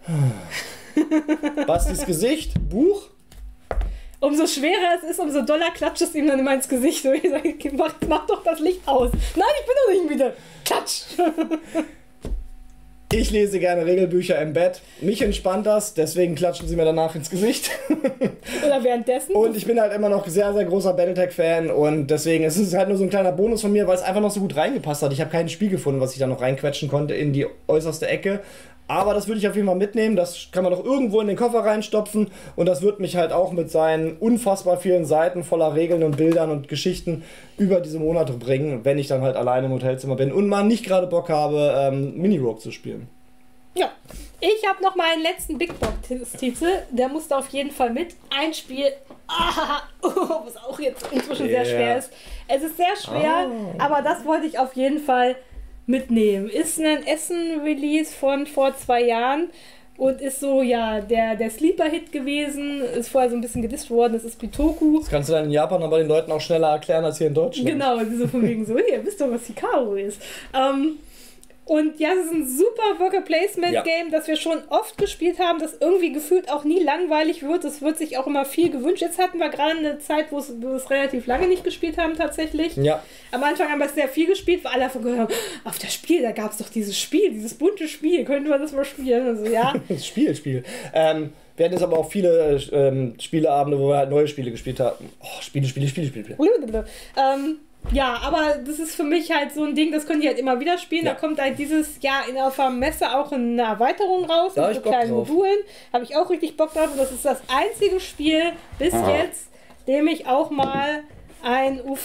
Bastis Gesicht, Buch. Umso schwerer es ist, umso doller klatscht es ihm dann immer ins Gesicht. Und ich sage, mach, mach doch das Licht aus. Nein, ich bin doch nicht müde. Klatsch! Ich lese gerne Regelbücher im Bett. Mich entspannt das, deswegen klatschen sie mir danach ins Gesicht. Oder währenddessen. Und ich bin halt immer noch sehr, sehr großer Battletech-Fan und deswegen ist es halt nur so ein kleiner Bonus von mir, weil es einfach noch so gut reingepasst hat. Ich habe kein Spiel gefunden, was ich da noch reinquetschen konnte in die äußerste Ecke. Aber das würde ich auf jeden Fall mitnehmen, das kann man doch irgendwo in den Koffer reinstopfen und das wird mich halt auch mit seinen unfassbar vielen Seiten voller Regeln und Bildern und Geschichten über diese Monate bringen, wenn ich dann halt alleine im Hotelzimmer bin und mal nicht gerade Bock habe, ähm, Mini-Rogue zu spielen. Ja, ich habe noch meinen letzten Big Box-Titel, der musste auf jeden Fall mit. Ein Spiel, ah, oh, was auch jetzt inzwischen yeah. sehr schwer ist. Es ist sehr schwer, oh. aber das wollte ich auf jeden Fall mitnehmen. Ist ein Essen-Release von vor zwei Jahren und ist so, ja, der, der Sleeper-Hit gewesen, ist vorher so ein bisschen gedisst worden, das ist Bitoku. Das kannst du dann in Japan aber den Leuten auch schneller erklären als hier in Deutschland. Genau, so von wegen so, ihr wisst doch, was Hikaru ist. Ähm, Und ja, es ist ein super Worker Placement Game, ja. das wir schon oft gespielt haben, das irgendwie gefühlt auch nie langweilig wird. Es wird sich auch immer viel gewünscht. Jetzt hatten wir gerade eine Zeit, wo wir es relativ lange nicht gespielt haben tatsächlich. Ja. Am Anfang haben wir es sehr viel gespielt, weil alle davon gehört haben, auf das Spiel, da gab es doch dieses Spiel, dieses bunte Spiel, könnten wir das mal spielen? Also ja. Das Spiel, Spiel. Ähm, Wir hatten jetzt aber auch viele ähm, Spieleabende, wo wir halt neue Spiele gespielt haben. Oh, Spiele, Spiele, Spiele, Spiele. Spiele. ähm, ja, aber das ist für mich halt so ein Ding, das könnt ihr halt immer wieder spielen. Ja. Da kommt halt dieses Jahr in auf der Messe auch eine Erweiterung raus da mit so kleinen drauf. Modulen. Habe ich auch richtig Bock drauf. Und das ist das einzige Spiel bis Aha. jetzt, dem ich auch mal ein U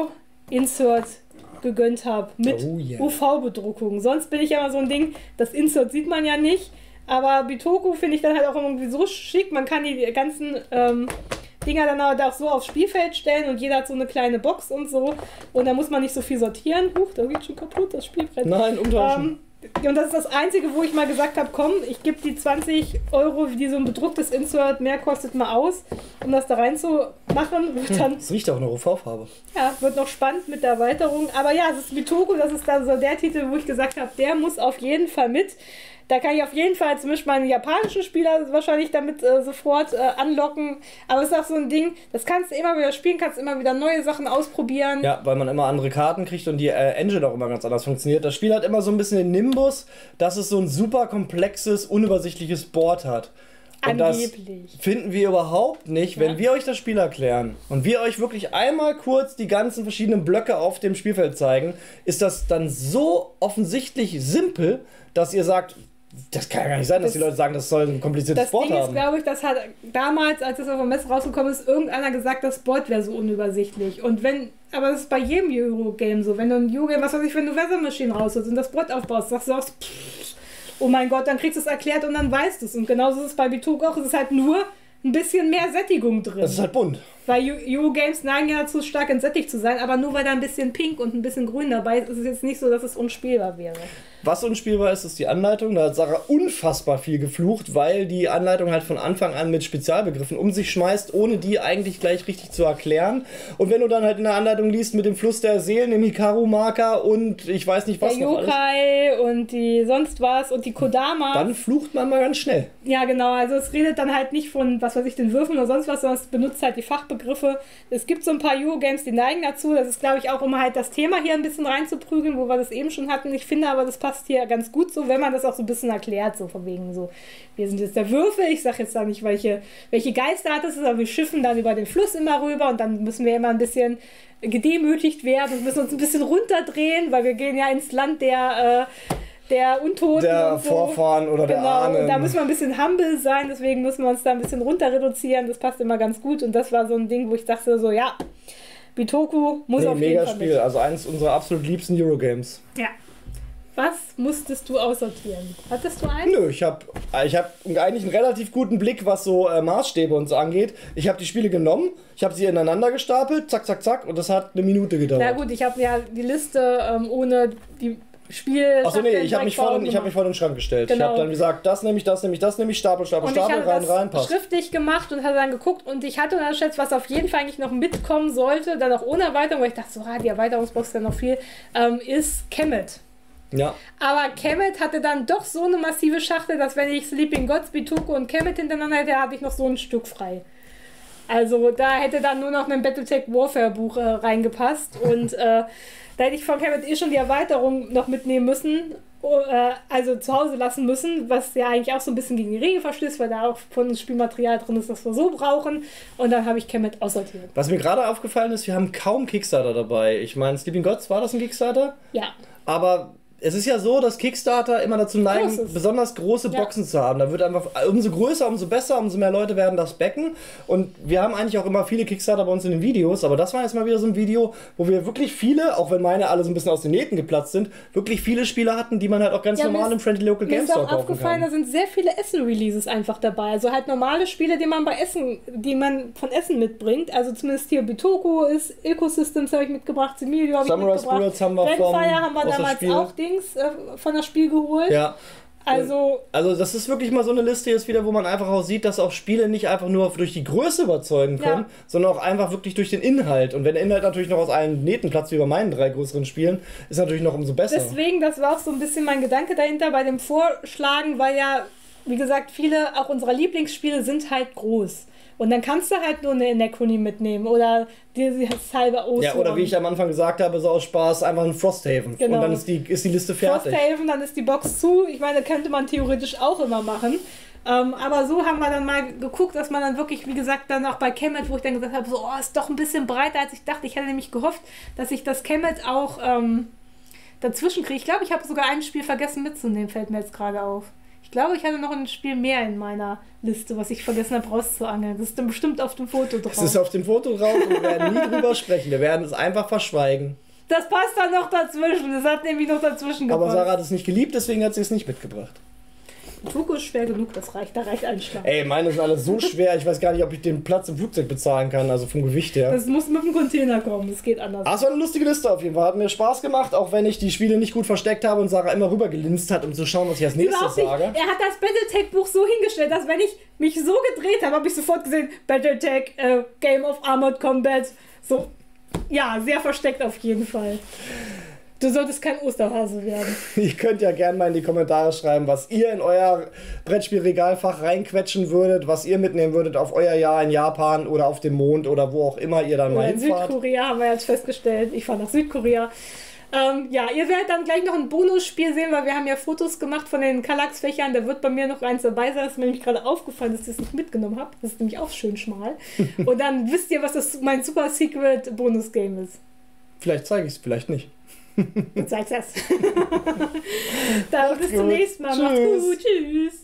V-Insert gegönnt habe. Mit oh, yeah. U V-Bedruckung. Sonst bin ich ja immer so ein Ding, das Insert sieht man ja nicht. Aber Bitoku finde ich dann halt auch irgendwie so schick. Man kann die ganzen ähm, Dinger dann auch so aufs Spielfeld stellen und jeder hat so eine kleine Box und so. Und da muss man nicht so viel sortieren. Huch, da geht schon kaputt, das Spielbrett. Nein, umtauschen. Ähm, und das ist das Einzige, wo ich mal gesagt habe, komm, ich gebe die zwanzig Euro, die so ein bedrucktes Insert mehr kostet, mal aus, um das da reinzumachen. Hm, dann, das riecht auch noch U V-Farbe. Ja, wird noch spannend mit der Erweiterung. Aber ja, es ist Bitoku, das ist dann so der Titel, wo ich gesagt habe, der muss auf jeden Fall mit. Da kann ich auf jeden Fall zum Beispiel meinen japanischen Spieler wahrscheinlich damit äh, sofort äh, anlocken. Aber es ist auch so ein Ding, das kannst du immer wieder spielen, kannst immer wieder neue Sachen ausprobieren. Ja, weil man immer andere Karten kriegt und die äh, Engine auch immer ganz anders funktioniert. Das Spiel hat immer so ein bisschen den Nimbus, dass es so ein super komplexes, unübersichtliches Board hat. Und Angeblich. Das finden wir überhaupt nicht, wenn ja. wir euch das Spiel erklären und wir euch wirklich einmal kurz die ganzen verschiedenen Blöcke auf dem Spielfeld zeigen, ist das dann so offensichtlich simpel, dass ihr sagt, das kann ja gar nicht sein, dass das, die Leute sagen, das soll ein kompliziertes Board haben. Das Ding ist, glaube ich, das hat damals, als es auf der Messe rausgekommen ist, irgendeiner gesagt, das Board wäre so unübersichtlich. Und wenn, aber das ist bei jedem Eurogame so, wenn du ein Eurogame, was weiß ich, wenn du Weather Machine rausholst und das Board aufbaust, sagst du auch, pff, oh mein Gott, dann kriegst du es erklärt und dann weißt du es. Und genauso ist es bei Bitoku auch, es ist halt nur ein bisschen mehr Sättigung drin. Das ist halt bunt. Weil Eurogames neigen ja zu stark entsättigt zu sein, aber nur weil da ein bisschen Pink und ein bisschen Grün dabei ist, ist es jetzt nicht so, dass es unspielbar wäre. Was unspielbar ist, ist die Anleitung. Da hat Sarah unfassbar viel geflucht, weil die Anleitung halt von Anfang an mit Spezialbegriffen um sich schmeißt, ohne die eigentlich gleich richtig zu erklären. Und wenn du dann halt in der Anleitung liest mit dem Fluss der Seelen, dem Hikaru-Marker und ich weiß nicht was der noch Yokai alles. Und die sonst was und die Kodamas. Dann flucht man mal ganz schnell. Ja, genau. Also es redet dann halt nicht von, was weiß ich, den Würfeln oder sonst was, sondern es benutzt halt die Fachbegriffe. Es gibt so ein paar Eurogames, die neigen dazu. Das ist, glaube ich, auch, um halt das Thema hier ein bisschen reinzuprügeln, wo wir das eben schon hatten. Ich finde aber, das passt hier ganz gut so, wenn man das auch so ein bisschen erklärt, so von wegen so, wir sind jetzt der Würfel, ich sage jetzt da nicht, welche, welche Geisterart es ist, aber wir schiffen dann über den Fluss immer rüber und dann müssen wir immer ein bisschen gedemütigt werden und müssen uns ein bisschen runterdrehen, weil wir gehen ja ins Land der äh, der Untoten der und so. Vorfahren oder genau, der Ahnen. Und da müssen wir ein bisschen humble sein, deswegen müssen wir uns da ein bisschen runter reduzieren, das passt immer ganz gut und das war so ein Ding, wo ich dachte so, ja, Bitoku muss nee, auf jeden Fall Mega Spiel, also eines unserer absolut liebsten Eurogames. Ja. Was musstest du aussortieren? Hattest du einen? Nö, ich habe ich hab eigentlich einen relativ guten Blick, was so äh, Maßstäbe und so angeht. Ich habe die Spiele genommen, ich habe sie ineinander gestapelt, zack, zack, zack, und das hat eine Minute gedauert. Na gut, ich habe ja die Liste ähm, ohne die Spiel... Achso, nee, ich habe mich, hab mich vor den Schrank gestellt. Genau. Ich habe dann gesagt, das nehme ich, das nehme ich, das nehme ich, Stapel, Stapel, und Stapel, ich rein, das rein, passt. Schriftlich gemacht und habe dann geguckt und ich hatte unterschätzt, was auf jeden Fall eigentlich noch mitkommen sollte, dann auch ohne Erweiterung, weil ich dachte, so, ah, die Erweiterungsbox ist ja noch viel, ähm, ist Kemet. Ja. Aber Kemet hatte dann doch so eine massive Schachtel, dass wenn ich Sleeping Gods, Bitoku und Kemet hintereinander hätte, hatte ich noch so ein Stück frei. Also da hätte dann nur noch ein Battletech Warfare Buch äh, reingepasst und äh, da hätte ich von Kemet eh schon die Erweiterung noch mitnehmen müssen, äh, also zu Hause lassen müssen, was ja eigentlich auch so ein bisschen gegen die Regel verstößt, weil da auch von dem Spielmaterial drin ist, das wir so brauchen und dann habe ich Kemet aussortiert. Was mir gerade aufgefallen ist, wir haben kaum Kickstarter dabei. Ich meine, Sleeping Gods, war das ein Kickstarter? Ja. Aber es ist ja so, dass Kickstarter immer dazu neigen, Großes. besonders große Boxen ja. zu haben. Da wird einfach, umso größer, umso besser, umso mehr Leute werden das backen. Und wir haben eigentlich auch immer viele Kickstarter bei uns in den Videos, aber das war jetzt mal wieder so ein Video, wo wir wirklich viele, auch wenn meine alle so ein bisschen aus den Nähten geplatzt sind, wirklich viele Spiele hatten, die man halt auch ganz ja, normal im Friendly Local Game Store kaufen kann. Mir ist auch aufgefallen, da sind sehr viele Essen-Releases einfach dabei. Also halt normale Spiele, die man bei Essen, die man von Essen mitbringt. Also zumindest hier Bitoku ist, Ecosystems habe ich mitgebracht, Similio habe ich mitgebracht. Spirits haben wir vom, Fire haben wir damals auch Dings äh, von das Spiel geholt. Ja. Also, also das ist wirklich mal so eine Liste jetzt wieder, wo man einfach auch sieht, dass auch Spiele nicht einfach nur durch die Größe überzeugen können, ja. sondern auch einfach wirklich durch den Inhalt. Und wenn der Inhalt natürlich noch aus allen Nähten platzt, wie bei meinen drei größeren Spielen, ist natürlich noch umso besser. Deswegen, das war auch so ein bisschen mein Gedanke dahinter bei dem Vorschlagen, weil ja, wie gesagt, viele auch unserer Lieblingsspiele sind halt groß. Und dann kannst du halt nur eine Anachrony mitnehmen oder das halbe Ocean. Ja, oder wie ich am Anfang gesagt habe, so aus Spaß einfach ein Frosthaven. Genau. Und dann ist die, ist die Liste fertig. Frosthaven, dann ist die Box zu. Ich meine, könnte man theoretisch auch immer machen. Ähm, aber so haben wir dann mal geguckt, dass man dann wirklich, wie gesagt, dann auch bei Kemet, wo ich dann gesagt habe, so, oh, ist doch ein bisschen breiter, als ich dachte. Ich hatte nämlich gehofft, dass ich das Kemet auch ähm, dazwischen kriege. Ich glaube, ich habe sogar ein Spiel vergessen mitzunehmen, fällt mir jetzt gerade auf. Ich glaube, ich hatte noch ein Spiel mehr in meiner Liste, was ich vergessen habe rauszuangeln. Das ist dann bestimmt auf dem Foto drauf. Das ist auf dem Foto drauf und wir werden nie drüber sprechen. Wir werden es einfach verschweigen. Das passt dann noch dazwischen. Das hat nämlich noch dazwischen gepasst. Aber Sarah hat es nicht geliebt, deswegen hat sie es nicht mitgebracht. Tuko ist schwer genug, das reicht. Da reicht ein Schlag. Ey, meine sind alle so schwer, ich weiß gar nicht, ob ich den Platz im Flugzeug bezahlen kann, also vom Gewicht her. Das muss mit dem Container kommen, das geht anders. Ach, so eine lustige Liste auf jeden Fall. Hat mir Spaß gemacht, auch wenn ich die Spiele nicht gut versteckt habe und Sarah immer rübergelinst hat, um zu schauen, was ich als nächstes Überhaupt nicht. sage. Er hat das Battletech-Buch so hingestellt, dass wenn ich mich so gedreht habe, habe ich sofort gesehen, Battletech, äh, Game of Armored Combat, so, ja, sehr versteckt auf jeden Fall. Du solltest kein Osterhase werden. Ihr könnt ja gerne mal in die Kommentare schreiben, was ihr in euer Brettspielregalfach reinquetschen würdet, was ihr mitnehmen würdet auf euer Jahr in Japan oder auf dem Mond oder wo auch immer ihr dann oder mal in hinfahrt. Südkorea haben wir jetzt festgestellt. Ich fahre nach Südkorea. Ähm, ja, ihr werdet dann gleich noch ein Bonusspiel sehen, weil wir haben ja Fotos gemacht von den Kallax-Fächern. Da wird bei mir noch eins dabei sein. Das ist mir nämlich gerade aufgefallen, dass ich das nicht mitgenommen habe. Das ist nämlich auch schön schmal. Und dann wisst ihr, was das mein Super Secret Bonus-Game ist. Vielleicht zeige ich es, vielleicht nicht. Du zeigst das. Dann bis zum nächsten Mal. Macht's gut. Tschüss.